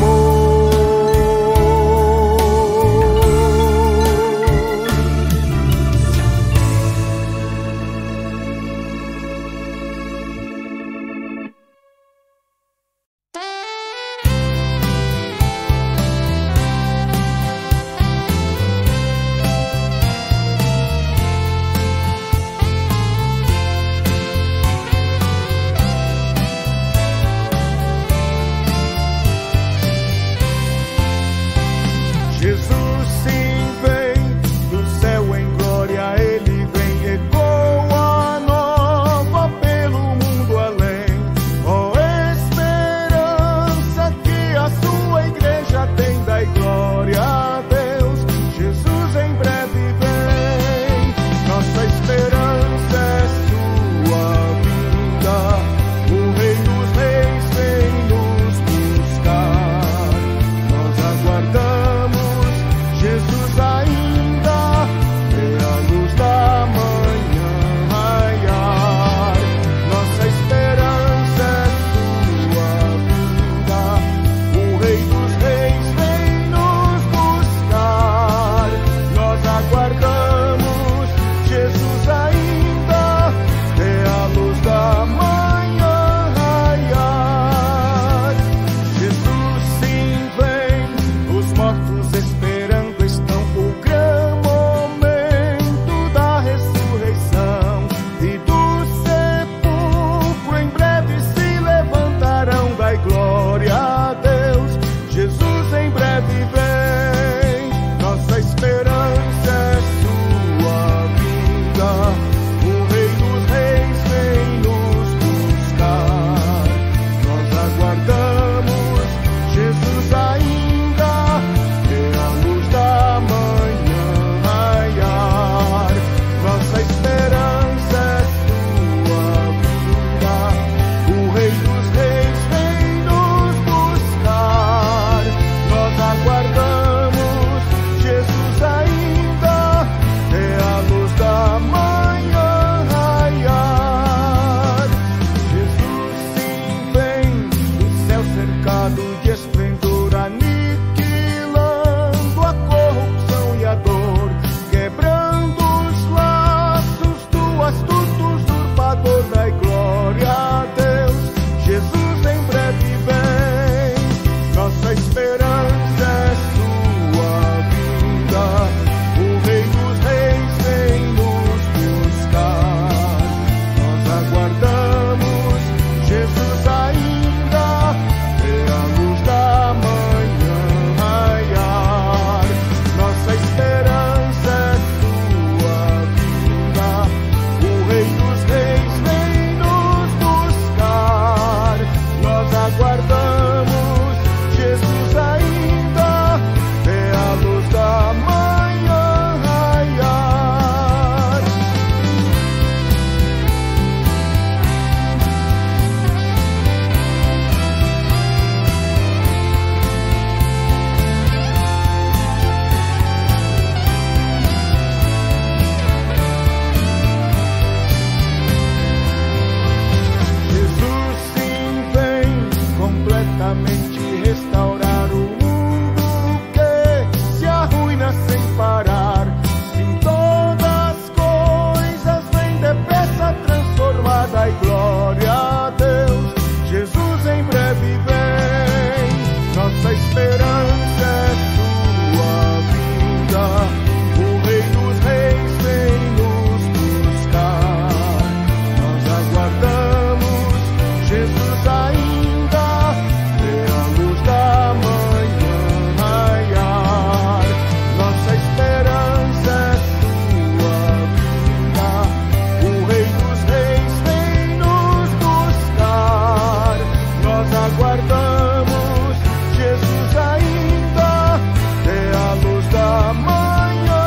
Jesus ainda vê a luz da manhã raiar. Nossa esperança é sua vinda, o Rei dos Reis vem nos buscar. Nós aguardamos, Jesus ainda vê a luz da manhã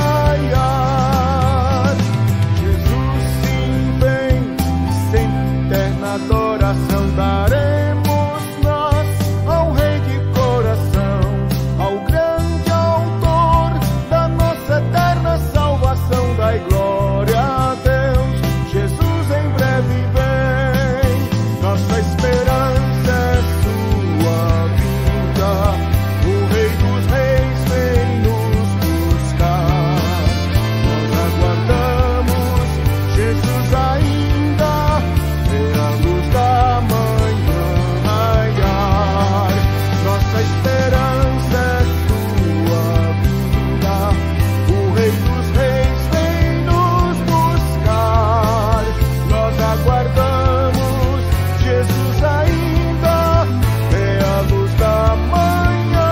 raiar. Jesus sim vem, sempre eterna adoração daremos nós ao Rei de coração, ao grande autor da nossa eterna salvação. Dai glória a Deus, Jesus em breve vem. Nossa esperança é sua vinda, o Rei dos Reis vem nos buscar. Nós aguardamos, Jesus ainda vê a luz da manhã raiar. Nossa esperança é sua vinda, o Rei dos Reis vem nos buscar. Nós aguardamos, Jesus ainda vê a luz da manhã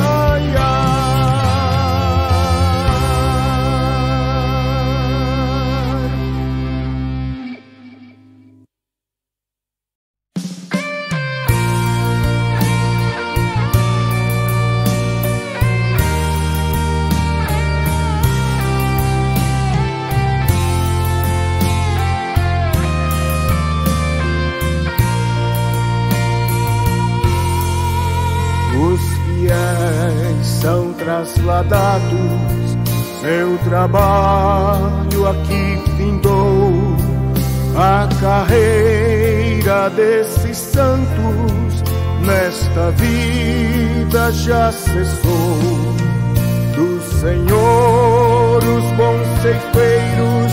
Os fiéis são trasladados, seu trabalho aqui findou. A carreira desses santos nesta vida já cessou. Do Senhor os bons ceifeiros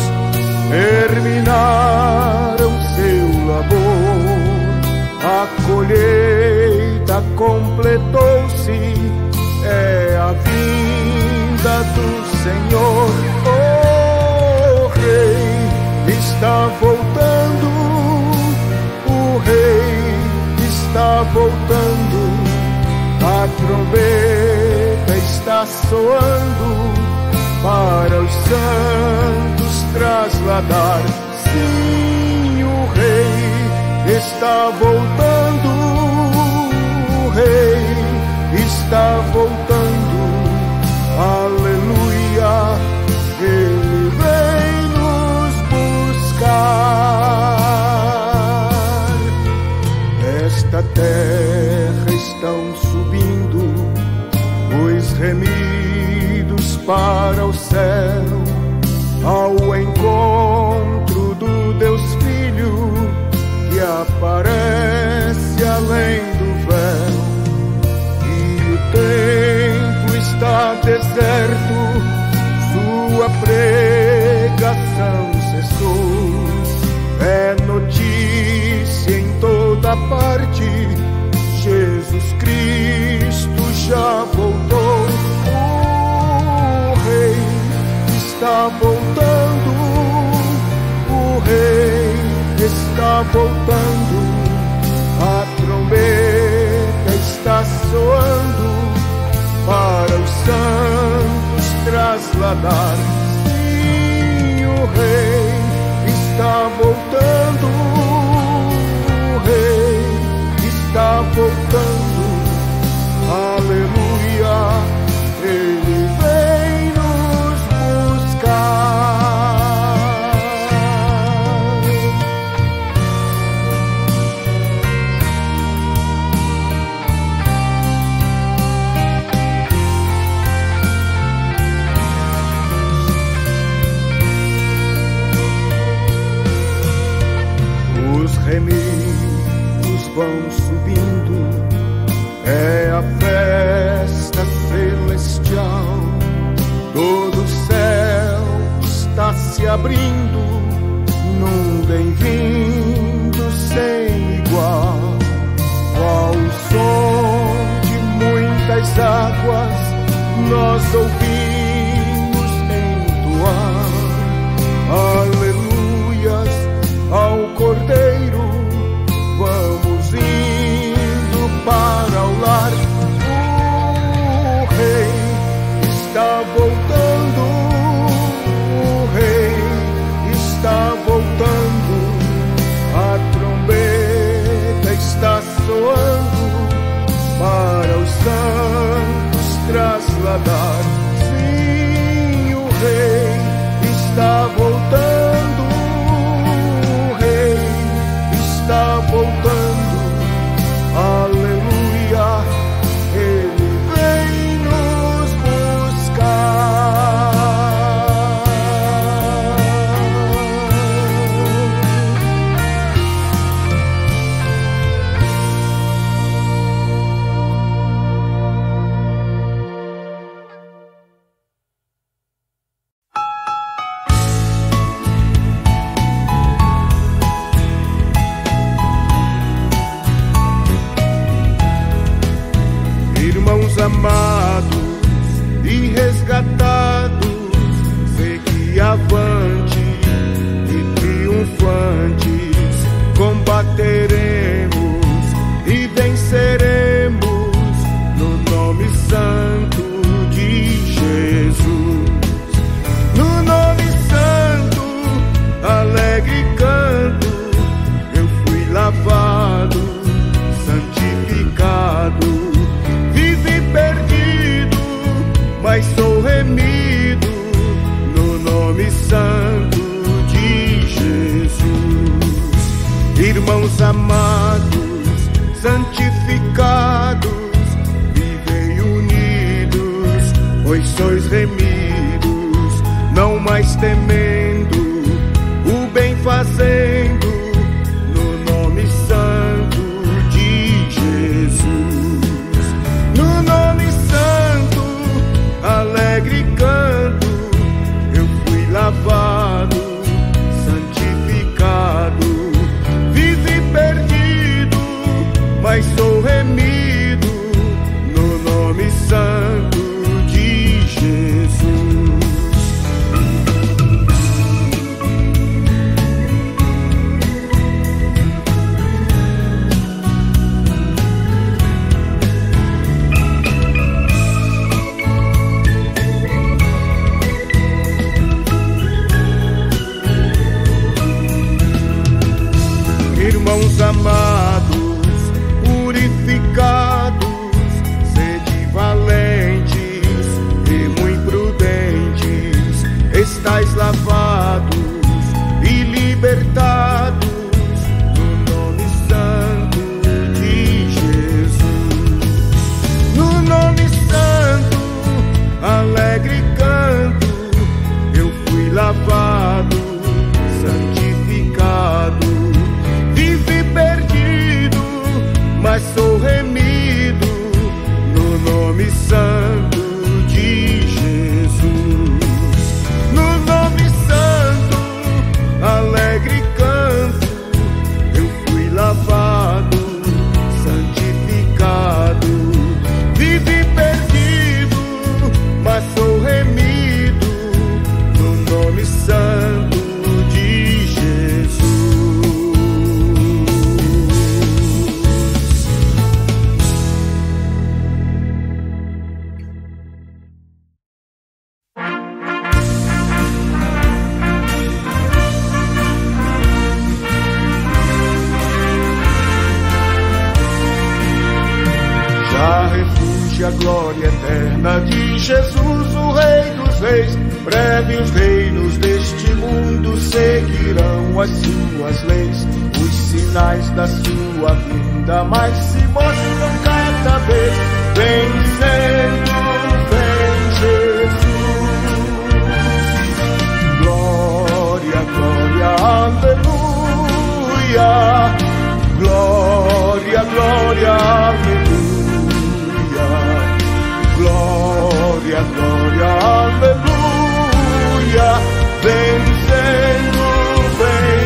terminaram seu labor. A colheita completou-se, é a vinda do Senhor. O Rei está voltando, o Rei está voltando. A trombeta está soando para os santos trasladar. Sim, o Rei está voltando, o Rei está voltando, aleluia, Ele vem nos buscar. Esta terra estão subindo os remidos para o céu, ao encontro do Deus Filho que aparece além do véu. E o templo está deserto, sua pregação cessou. É notícia em toda parte, Jesus Cristo já voltou. O Rei está voltando, o Rei está voltando, a trombeta está soando para os santos trasladar. Sim, o Rei está voltando, o Rei está voltando, aleluia, Ele vem nos buscar. Os remidos vão subindo, é a festa celestial. Todo o céu está se abrindo num bem-vindo sem igual. Ao som de muitas águas nós ouvimos entoar aleluias ao Cordeiro. Vamos Irmãos amados e resgatados, segui avante e triunfantes, combateremos e venceremos no nome santo de Jesus. No nome santo, alegre canto, eu fui lavado, santificado, vivi perdido, mas sou remido no nome santo de Jesus. Irmãos amados, santificados, vivei unidos, pois sois remidos, não mais temendo, o bem fazendo no nome santo de Jesus. No nome santo, alegre canto, eu fui lavado, santificado, vivi perdido, mas sou remido no nome santo de Jesus. Irmãos amados, purificados, sede valentes e muito prudentes, estais lavados e libertados no nome santo de Jesus. No nome santo, alegre canto, eu fui lavado, santificado, vivi perdido, mas sou remido no nome santo de Jesus. No nome santo, alegre canto, eu fui lavado, santificado, vivi perdido, mas sou remido no nome santo de Jesus. A glória eterna de Jesus, o Rei dos Reis. Breve os reinos deste mundo seguirão as suas leis. Os sinais da sua vinda mais se mostram cada vez. Vencendo, vem Jesus. Glória, glória, aleluia. Glória, glória, aleluia. Glória, glória, aleluia, vencendo, vem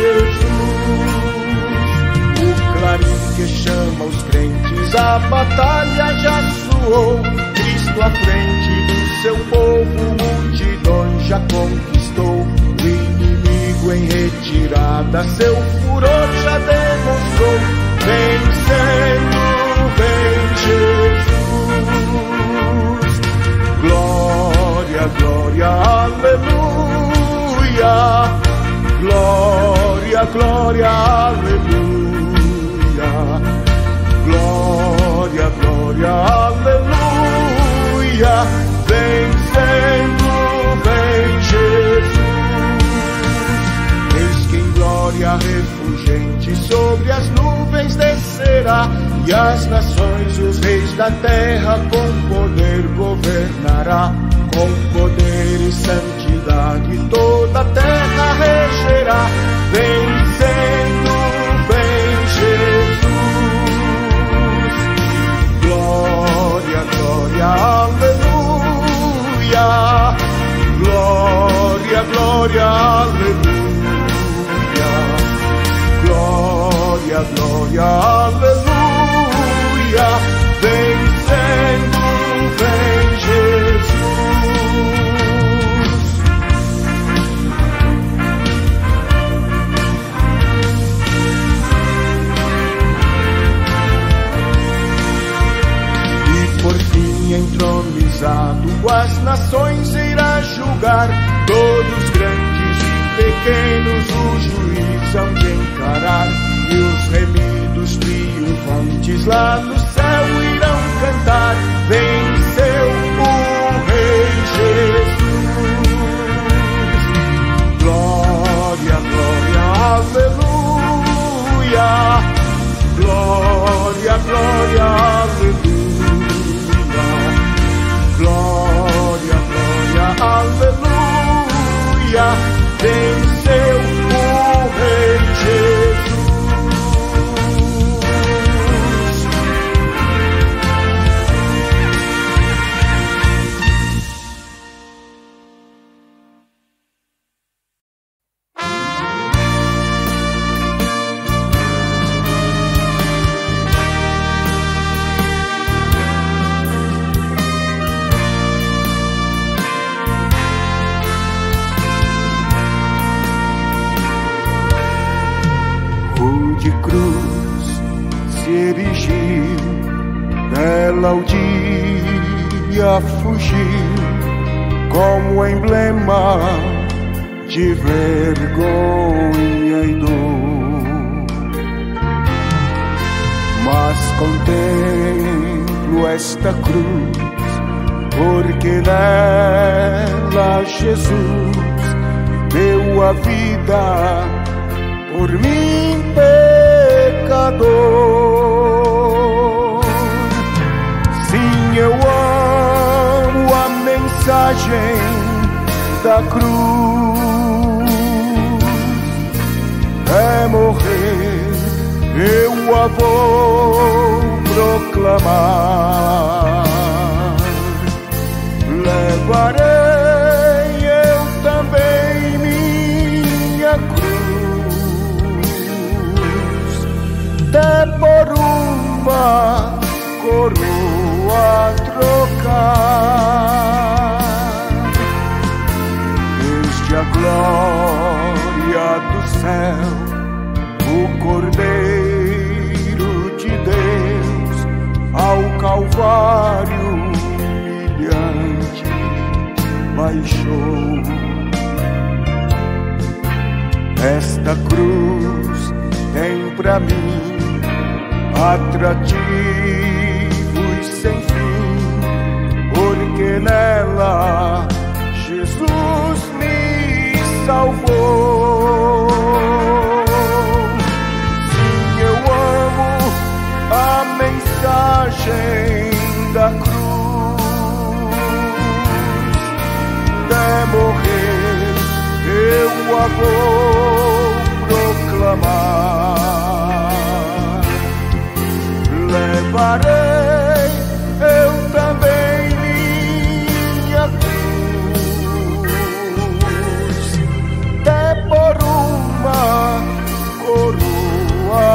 Jesus. O clarim que chama os crentes, a batalha já soou. Cristo à frente do seu povo, multidões já conquistou. O inimigo em retirada, seu furor já demonstrou. Vencendo, vem Jesus. Glória, glória, aleluia. Glória, glória, aleluia. Glória, glória, aleluia. Vencendo, vem Jesus. Eis que em glória refulgente sobre as nuvens descerá, e as nações, os reis da terra, com poder governará. Com poder e santidade toda a terra regerá. Vencendo, vem Jesus. Glória, glória, aleluia. Glória, glória, aleluia. Glória, glória, aleluia. Vencendo, pesado as nações irá julgar, todos grandes e pequenos o juiz hão de encarar, e os remidos triunfantes lá no céu irão cantar, venceu o Rei Jesus. Glória, glória, aleluia. Glória, glória, aleluia. Glória, glória, aleluia. Venceu o Rei Jesus. De cruz se erigiu, dela o dia fugiu, como emblema de vergonha e dor. Mas contemplo esta cruz, porque nela Jesus deu a vida por mim, pecador. Sim, eu amo a mensagem da cruz. É morrer, eu a vou proclamar. Levarei eu também minha cruz, até por uma coroa trocar. Desde a glória do céu, o Cordeiro de Deus ao Calvário humilhante baixou. Esta cruz tem pra mim atrativos sem fim, porque nela Jesus me salvou. Sim, eu amo a mensagem da cruz. De morrer, eu a vou proclamar. Levarei eu também minha cruz, até por uma coroa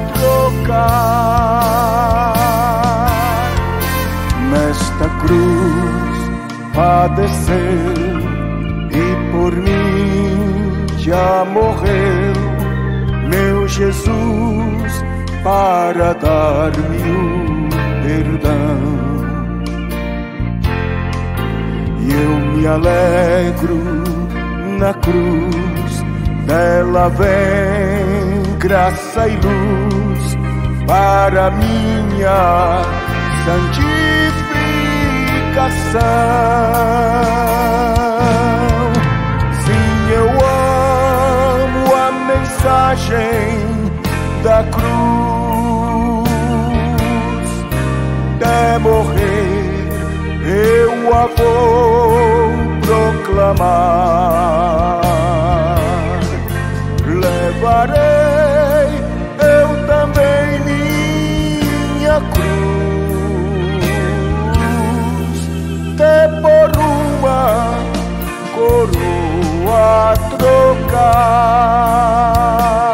trocar. Nesta cruz padeceu e por mim já morreu meu Jesus, para dar-me o perdão. E eu me alegro na cruz, dela vem graça e luz para minha santificação. Sim, eu amo a mensagem da cruz. De morrer, eu a vou proclamar. Levarei eu também minha cruz, até por uma coroa trocar.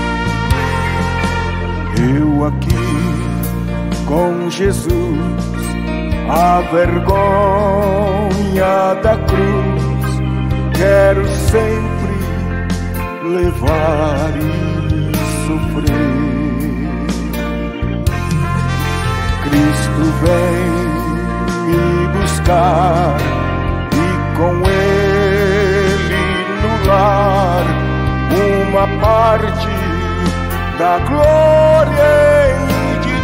Eu aqui com Jesus a vergonha da cruz quero sempre levar e sofrer. Cristo vem me buscar e com Ele no lar uma parte da glória hei de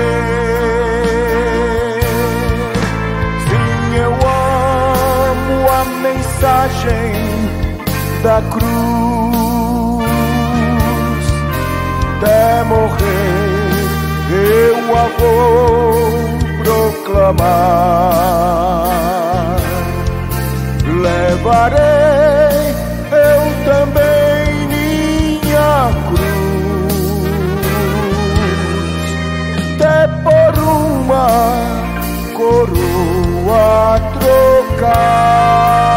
ter. Sim, eu amo a mensagem da cruz, até morrer eu a vou proclamar. Levarei eu também minha cruz, até por uma coroa trocar.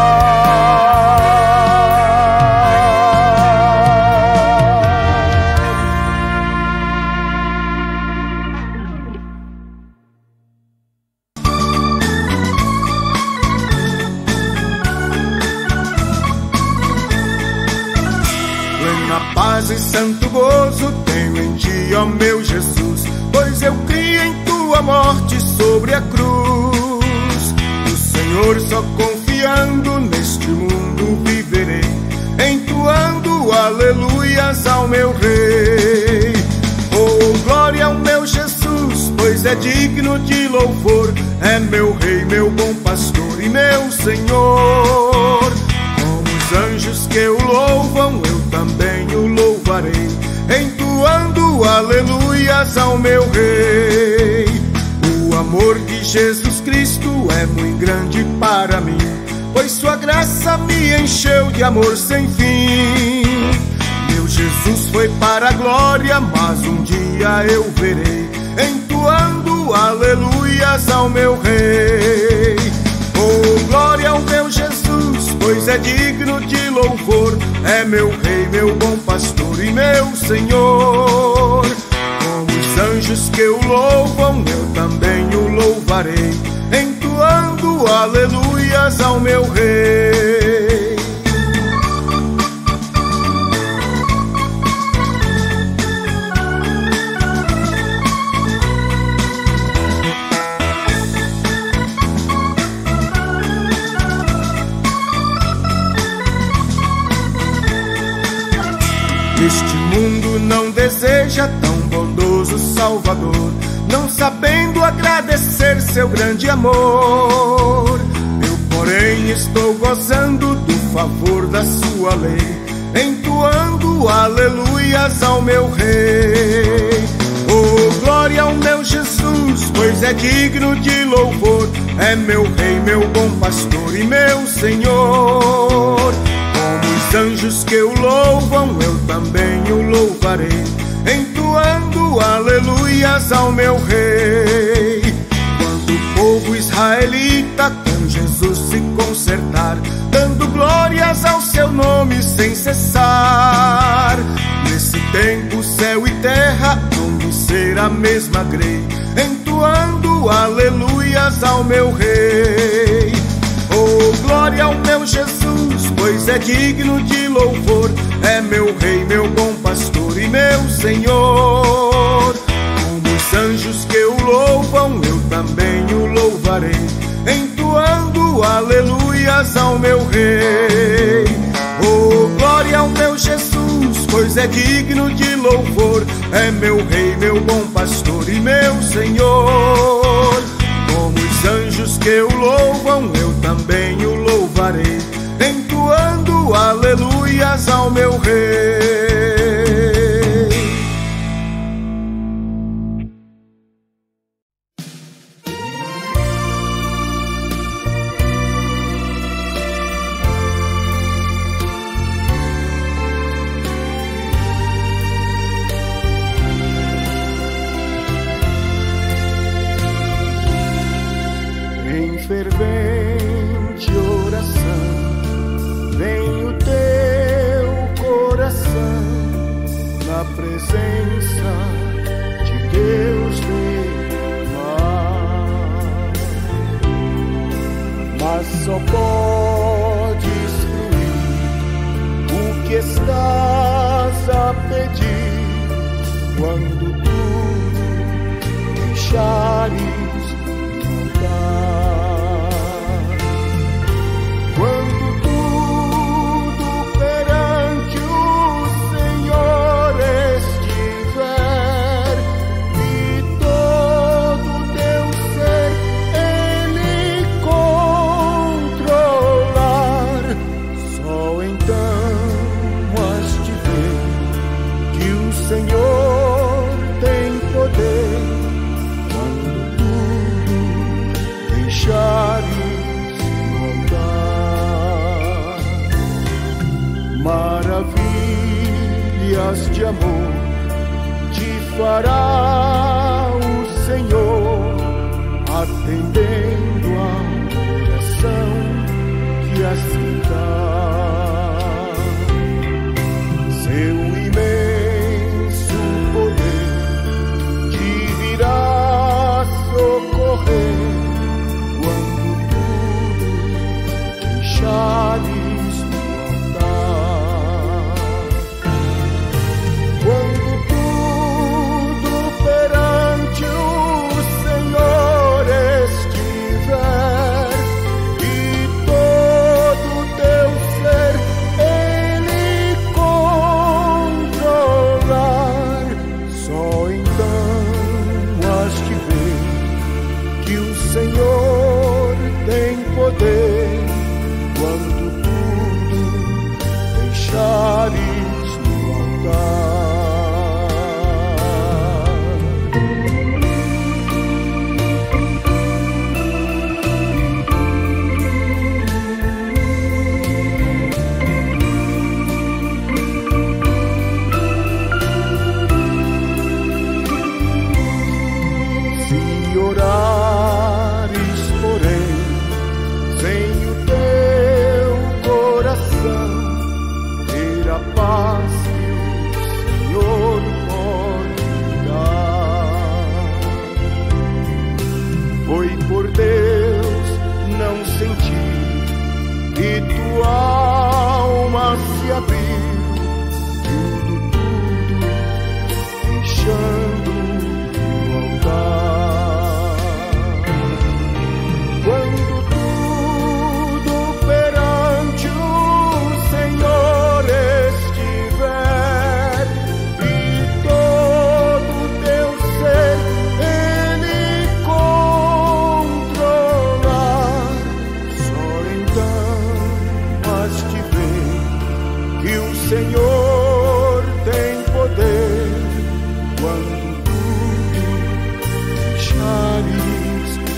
Paz e santo gozo tenho em ti, ó meu Jesus, pois eu criei em tua morte sobre a cruz. No Senhor só confiando neste mundo viverei, entoando aleluias ao meu Rei. Oh, glória ao meu Jesus, pois é digno de louvor, é meu Rei, meu bom pastor e meu Senhor. Anjos que o louvam, eu também o louvarei, entoando aleluias ao meu Rei. O amor de Jesus Cristo é muito grande para mim, pois sua graça me encheu de amor sem fim. Meu Jesus foi para a glória, mas um dia eu verei, entoando aleluias ao meu Rei. Oh, glória ao meu Jesus, pois é digno de louvor, é meu Rei, meu bom pastor e meu Senhor. Como os anjos que o louvam, eu também o louvarei, entoando aleluias ao meu Rei. Este mundo não deseja tão bondoso Salvador, não sabendo agradecer seu grande amor. Eu, porém, estou gozando do favor da sua lei, entoando aleluias ao meu Rei. Oh, glória ao meu Jesus, pois é digno de louvor, é meu Rei, meu bom pastor e meu Senhor. Os anjos que o louvam, eu também o louvarei, entoando aleluias ao meu Rei. Quando o povo israelita com Jesus se consertar, dando glórias ao seu nome sem cessar, nesse tempo céu e terra vão ser a mesma grei, entoando aleluias ao meu Rei. Oh, glória ao meu Jesus, pois é digno de louvor, é meu Rei, meu bom pastor e meu Senhor. Como os anjos que o louvam, eu também o louvarei, entoando aleluias ao meu Rei. Oh, glória ao meu Jesus, pois é digno de louvor, é meu Rei, meu bom pastor e meu Senhor. Como os anjos que o louvam, eu também o louvarei, entoando aleluias ao meu Rei. Fervente oração, vem o teu coração na presença de Deus derramar. só podes fruir o que estás a pedir quando tu deixares de lutar. Quando tudo perante o Senhor estiver e todo teu ser Ele controlar, só então has de ver que o Senhor tem poder quando tudo deixares voltar. Maravilhas de amor te fará o Senhor, atendendo a oração que assim dá. Seu imenso poder te virá socorrer quando tudo deixares de altar. Quando tudo perante o Senhor estiver e todo teu ser Ele controlar, só então has de ver que o Senhor tem poder quando tudo deixares no altar. Se orares, porém, sem o teu coração, ter a paz que o Senhor pode dar. Foi por Deus não sentir e tua alma se abriu, tudo deixando no altar. Quando tudo perante o Senhor estiver e todo teu ser Ele controlar, só então has de ver que o Senhor tem poder quando tudo deixares no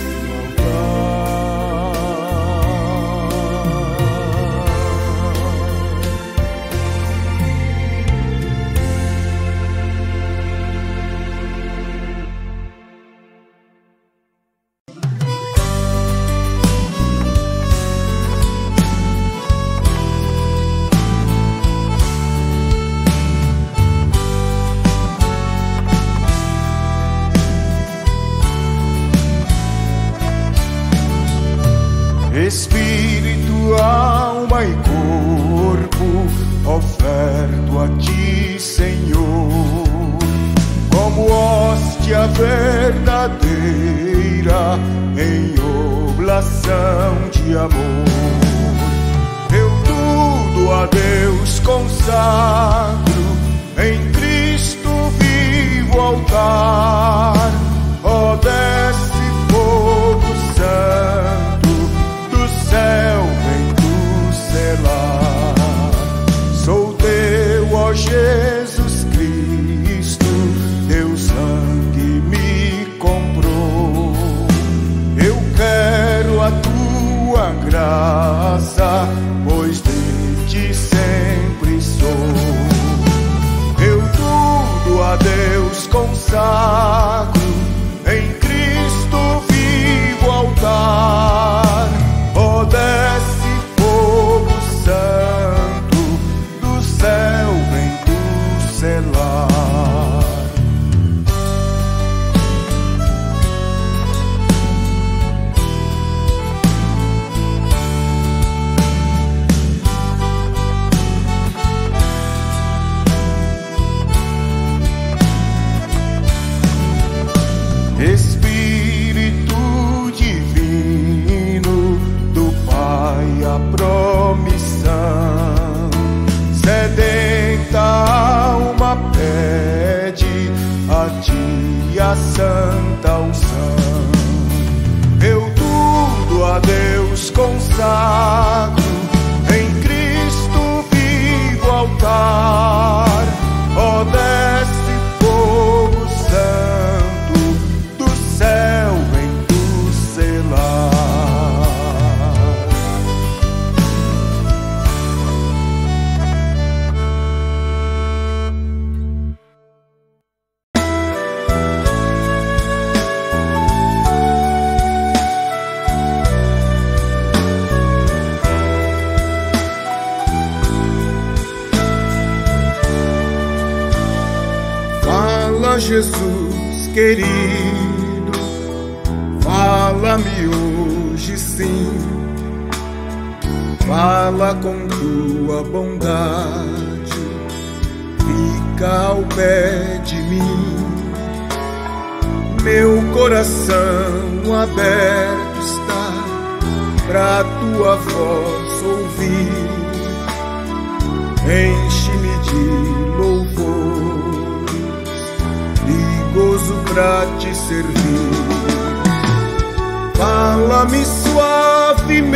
Espírito, alma e corpo, oferto a ti, Senhor, como hóstia verdadeira em oblação de amor. Eu tudo a Deus consagro, em Cristo vivo altar. Ó, desce fogo santo do céu, vem tu selar. Sou teu, ó Jesus Cristo, teu sangue me comprou. Eu quero a tua graça, pois de ti sempre sou. Eu tudo a Deus consagro, em Cristo vivo altar. Ó, desce fogo santo do céu, vem tu selar. santa unção. Eu tudo a Deus consagro, em Cristo vivo altar. Ó, desce fogo santo do céu, vem do selar. Fala, Jesus querido, fala-me hoje sim. Fala com tua bondade, fica ao pé de mim. Meu coração aberto está pra tua voz ouvir. Enche-me de louvor e gozo pra te servir. Fala-me suavemente,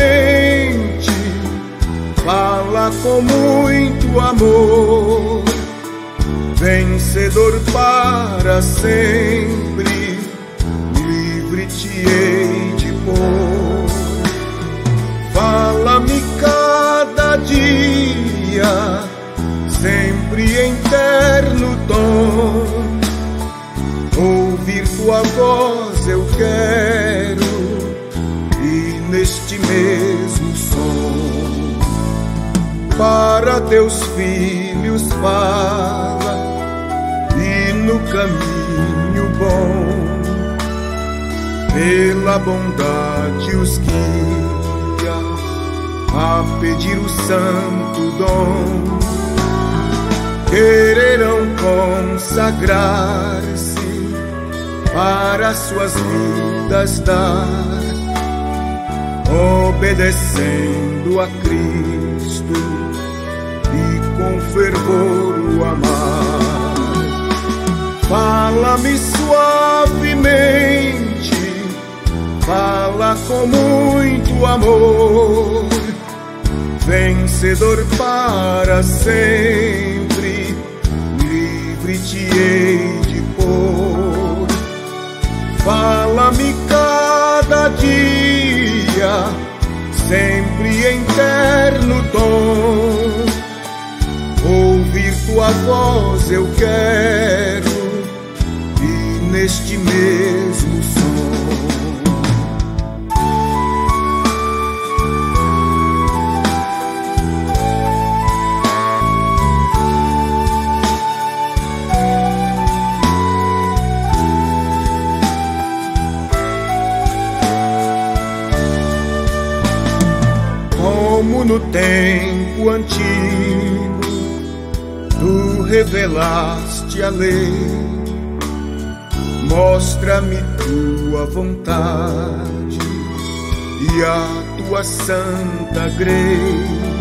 fala com muito amor, vencedor para sempre, livre te hei de pôr. Fala-me cada dia, sempre em terno tom. Ouvir tua voz eu quero, e neste mesmo som para teus filhos fala, e no caminho bom pela bondade os guia a pedir o santo dom. Quererão consagrar-se para suas vidas dar, obedecendo a Cristo e com fervor o amar. Fala-me suavemente, fala com muito amor, vencedor para sempre, livre te hei de pôr. Fala-me cada dia, sempre em terno tom. Ouvir tua voz eu quero, e neste mesmo som como no tempo antigo tu revelaste a lei. Mostra-me tua vontade e a tua santa grei.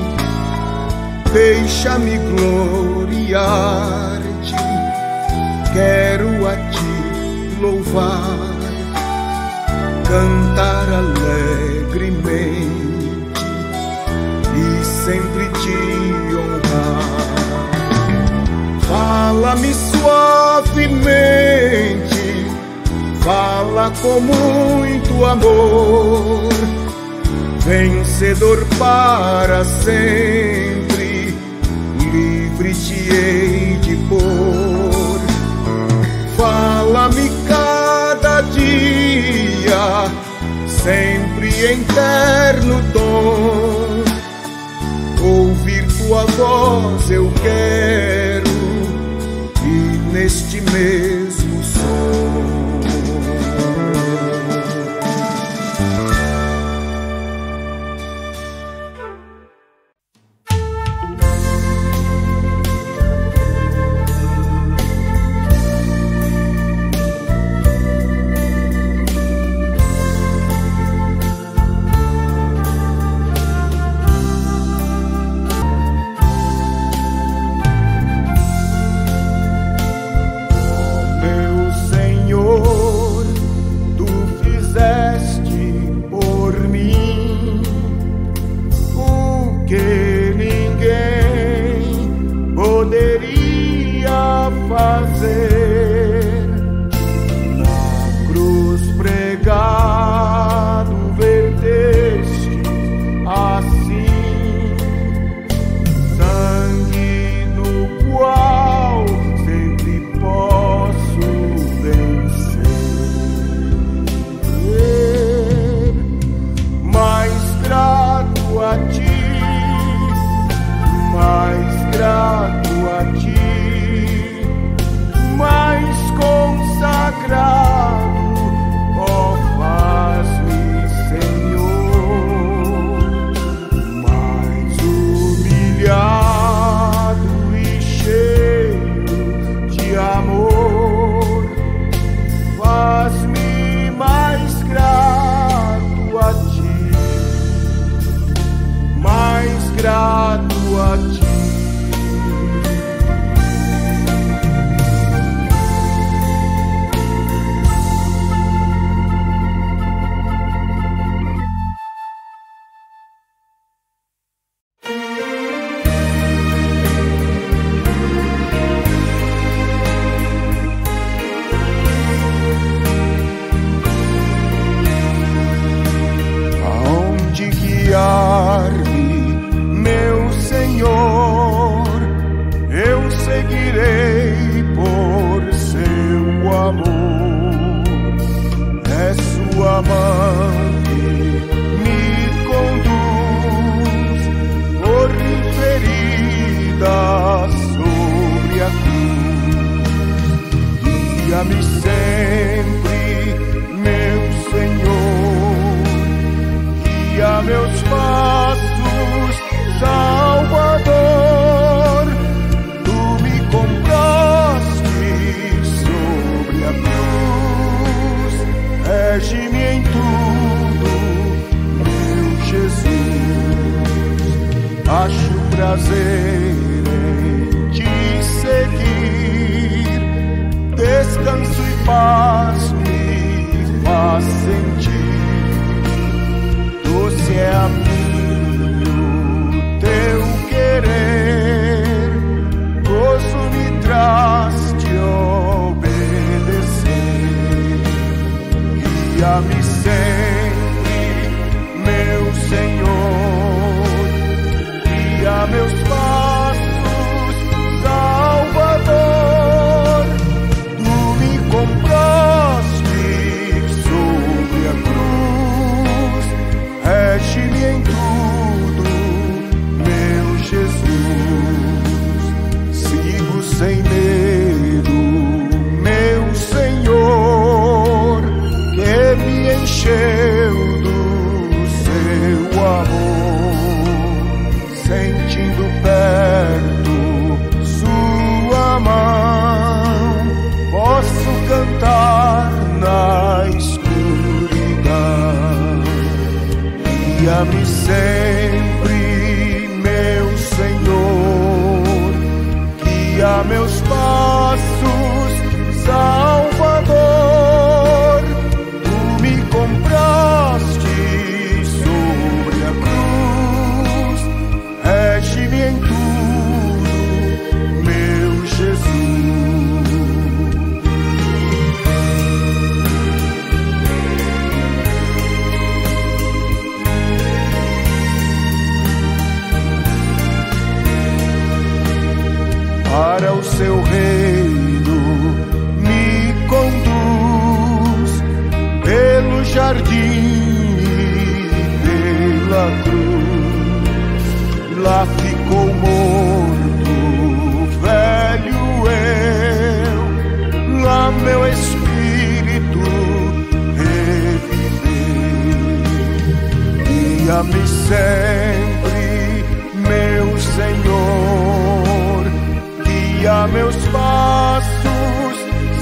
Deixa-me gloriar-te, quero a ti louvar, cantar alegremente e sempre te honrar. Fala-me suavemente, fala com muito amor, vencedor para sempre, livre te hei de pôr. Fala-me cada dia, sempre em terno tom. Ouvir tua voz eu quero, e neste mesmo som a ti. Meu Senhor, eu seguirei por seu amor. É sua mão que me conduz por ferida sobre a cruz. Guia-me sempre, meu Senhor, guia meus passos, Salvador. Tu me compraste sobre a cruz, rege-me em tudo, meu Jesus. Acho prazer em te seguir, descanso e paz me faz sentir. Doce é a teu querer, gozo me traz te obedecer. Guia-me sempre, meu Senhor, guia meus passos, Salvador. Tu me compraste sobre a cruz, rege-me em tudo, Jesus. Sigo sem medo, meu Senhor, que me encheu do seu amor. Sentindo perto sua mão, posso cantar na escuridão. Guia-me sempre, meu Senhor, guia meus passos, Salvador. Tu me compraste sobre a cruz, rege-me em tudo, meu Jesus. Para o seu reino me conduz, pelo jardim e pela cruz. Lá ficou morto o velho eu, lá meu espírito reviveu. Guia-me sempre, meu Senhor, guia meus passos,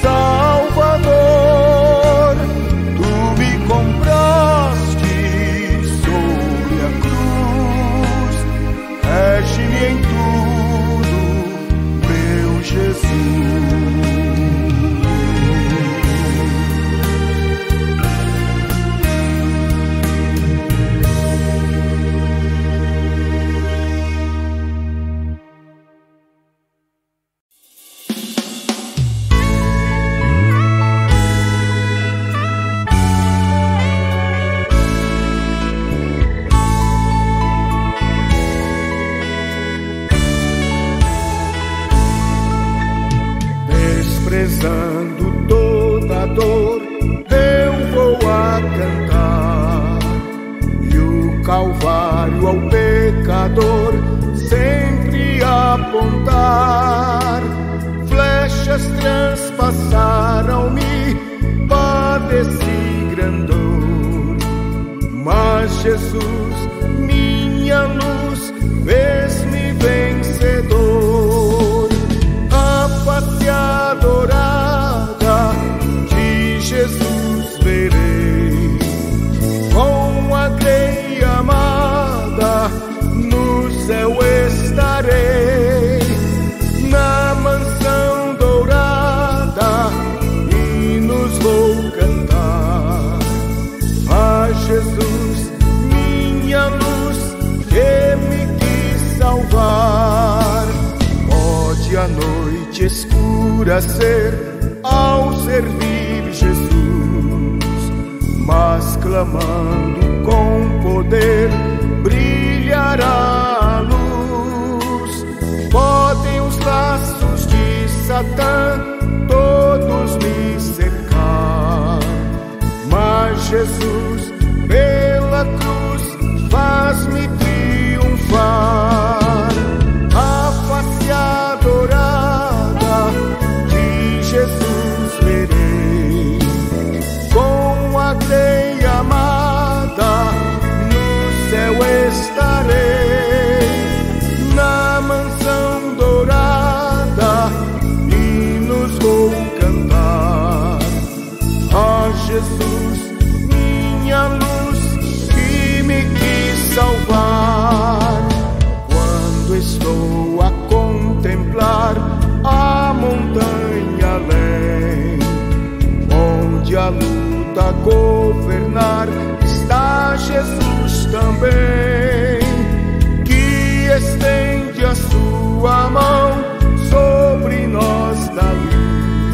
Salvador. Tu me compraste sobre a cruz, rege-me em tudo, meu Jesus. Desprezando toda a dor, eu vou a cantar, e o Calvário ao pecador sempre apontar. Flechas transpassaram-me, padeci grande dor, mas Jesus, minha luz, fez-me vencedor. A face adorada de Jesus verei, com a grei amada no céu estarei. escurecer ao servir Jesus, mas clamando com poder brilhará a luz. Podem os laços de Satã todos me cercar, mas Jesus pela cruz faz-me triunfar. A face adorada de Jesus verei, com a grei amada no céu estarei. Na mansão dourada hinos vou cantar a Jesus, minha luz que me quis salvar. Quando estou a contemplar a montanha além, onde a luta governar, está Jesus também, que estende a sua mão sobre nós dali.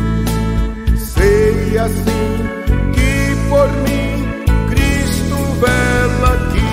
Sei assim que por mim Cristo vela aqui.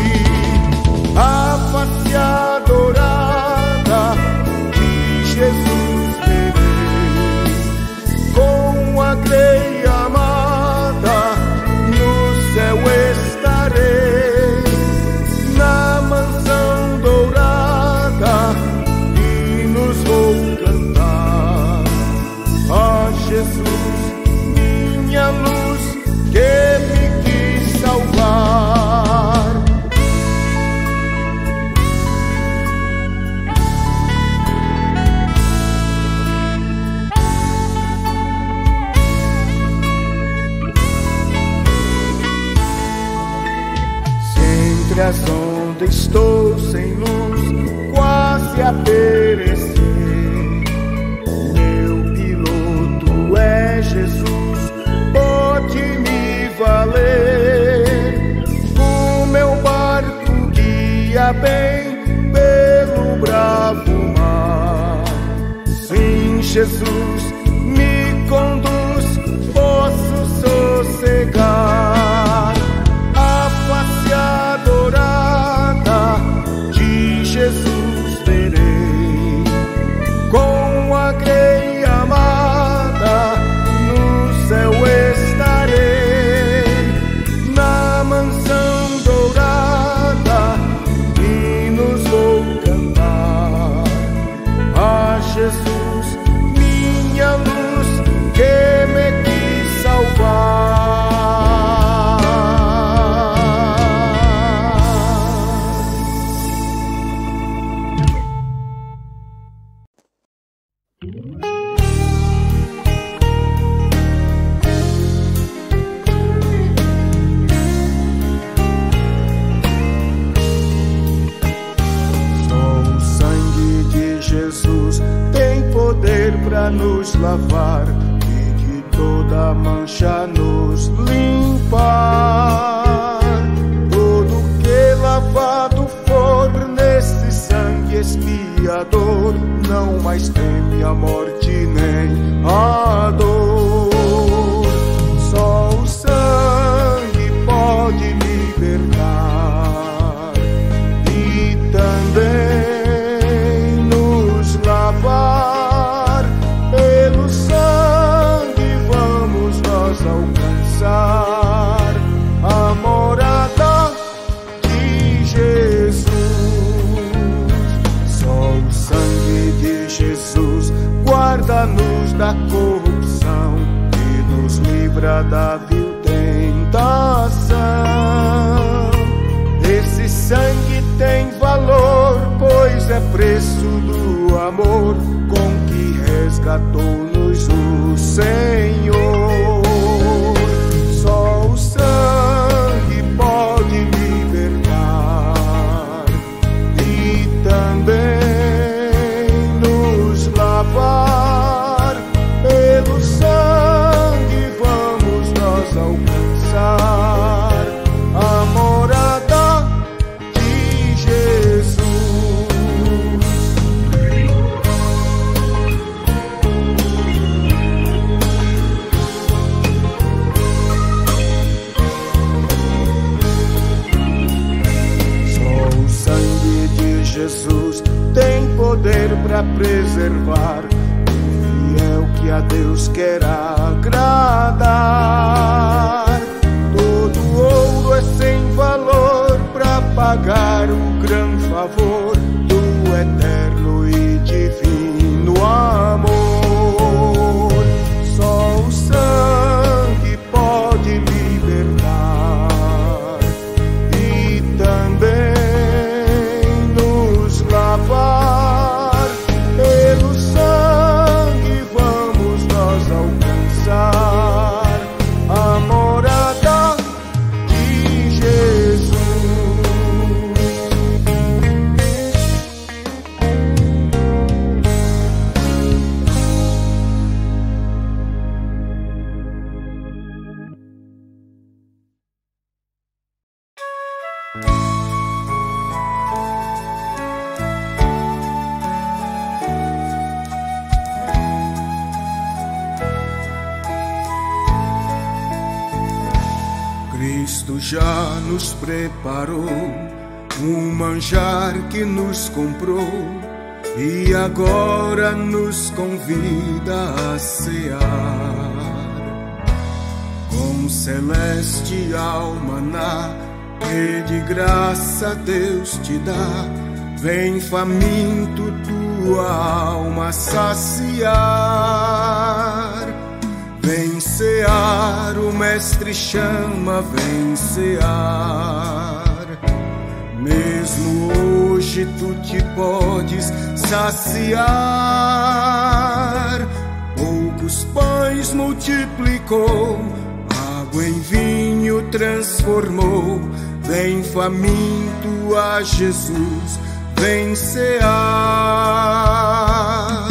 A face adorada de Jesus verei, com a grei amada no céu estarei. Na mansão dourada hinos vou cantar a Jesus, minha luz que me quis salvar. Se entre as ondas estou sem luz, quase a perecer, meu piloto é Jesus, pode me valer. O meu barco guia bem pelo bravo mar. Sim, Jesus me conduz, posso sossegar. A face adorada de Jesus verei, com a grei amada no céu estarei. Na mansão dourada hinos vou cantar a Jesus, minha luz que me quis salvar. Jesus tem poder para nos lavar e de toda mancha nos limpar. Todo que lavado for nesse sangue expiador, não mais teme a morte nem a dor. Só o sangue pode libertar e também lavar. Pelo sangue vamos nós alcançar a morada de Jesus. Só o sangue de Jesus guarda-nos da corrupção e nos livra da vil tentação. Esse sangue tem valor, pois é preço do amor com que resgatou-nos o Senhor. Só o sangue pode libertar e também nos lavar. Pelo sangue vamos nós alcançar a morada de Jesus. para preservar o fiel que a Deus quer agradar. Todo ouro é sem valor para pagar o grande favor do eterno e divino amor. Só o sangue pode libertar e também nos lavar. Pelo sangue vamos nós alcançar a morada de Jesus. Cristo já nos preparou um manjar que nos comprou e agora nos convida a cear. Com celestial maná que de graça Deus te dá, vem faminto tua alma saciar. Vem cear, o Mestre chama, vem cear. Mesmo hoje tu te podes saciar. Poucos pães multiplicou, água em vinho transformou. Vem faminto a Jesus, vem cear.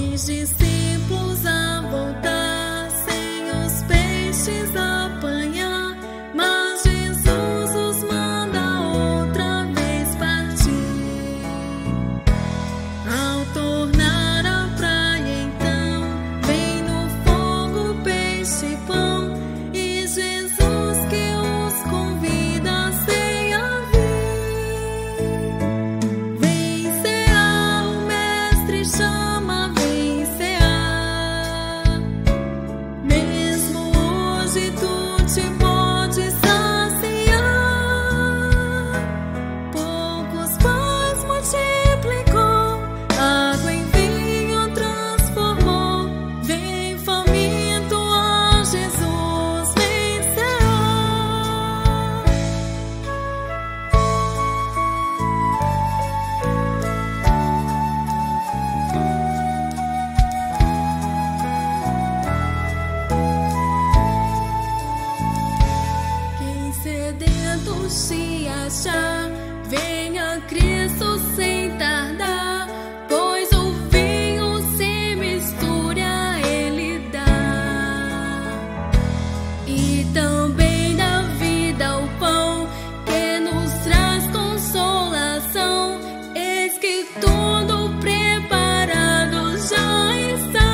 Se achar, venha Cristo sem tardar, pois o vinho se mistura, Ele dá. E também da vida o pão que nos traz consolação, eis que tudo preparado já está.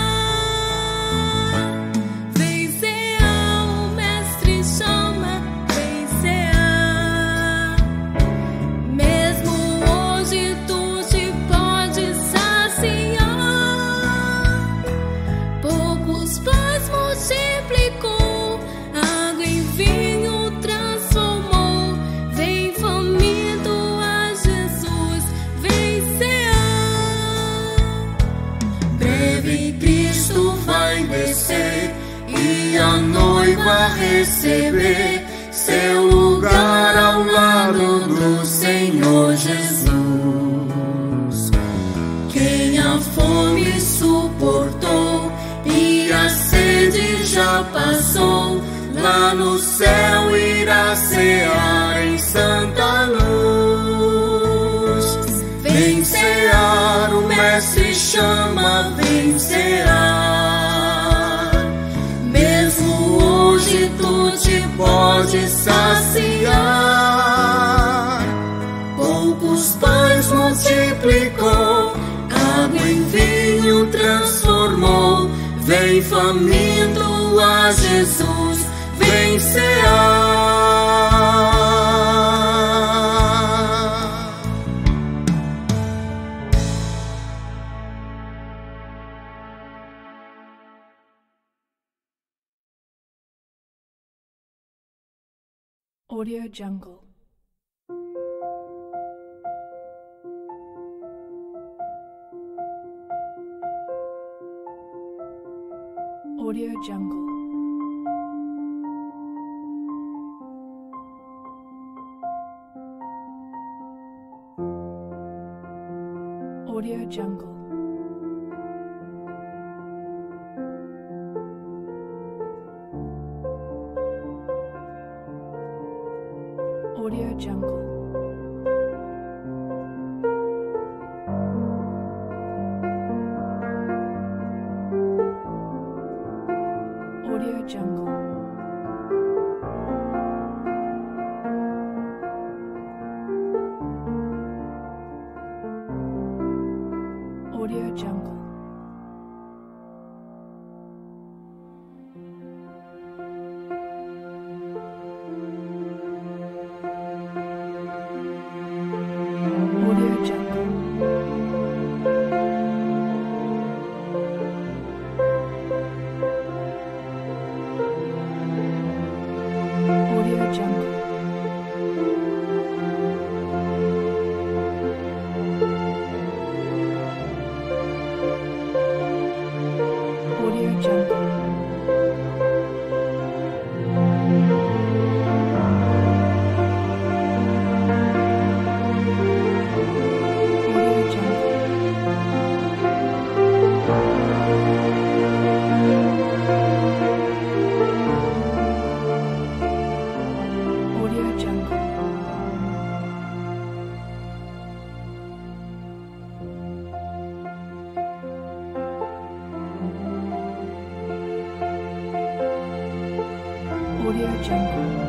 Vem cear, o Mestre chama, vem cear. E a noiva receber seu lugar ao lado do Senhor Jesus. Quem a fome suportou e a sede já passou, lá no céu irá cear em santa luz. Vem cear, o Mestre chama, vem cear. Hoje tu te podes saciar. Poucos pães multiplicou, água em vinho transformou. Vem faminto a Jesus, vem cear. Audio Jungle. Audio Jungle. Audio Jungle. Audio Jungle. Audio Jungle. Audio Jungle. Audio Jungle. Audio Jungle. Audio Jungle. Audio Jungle. Audio Jungle.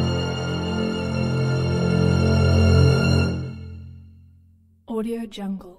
Audio Jungle.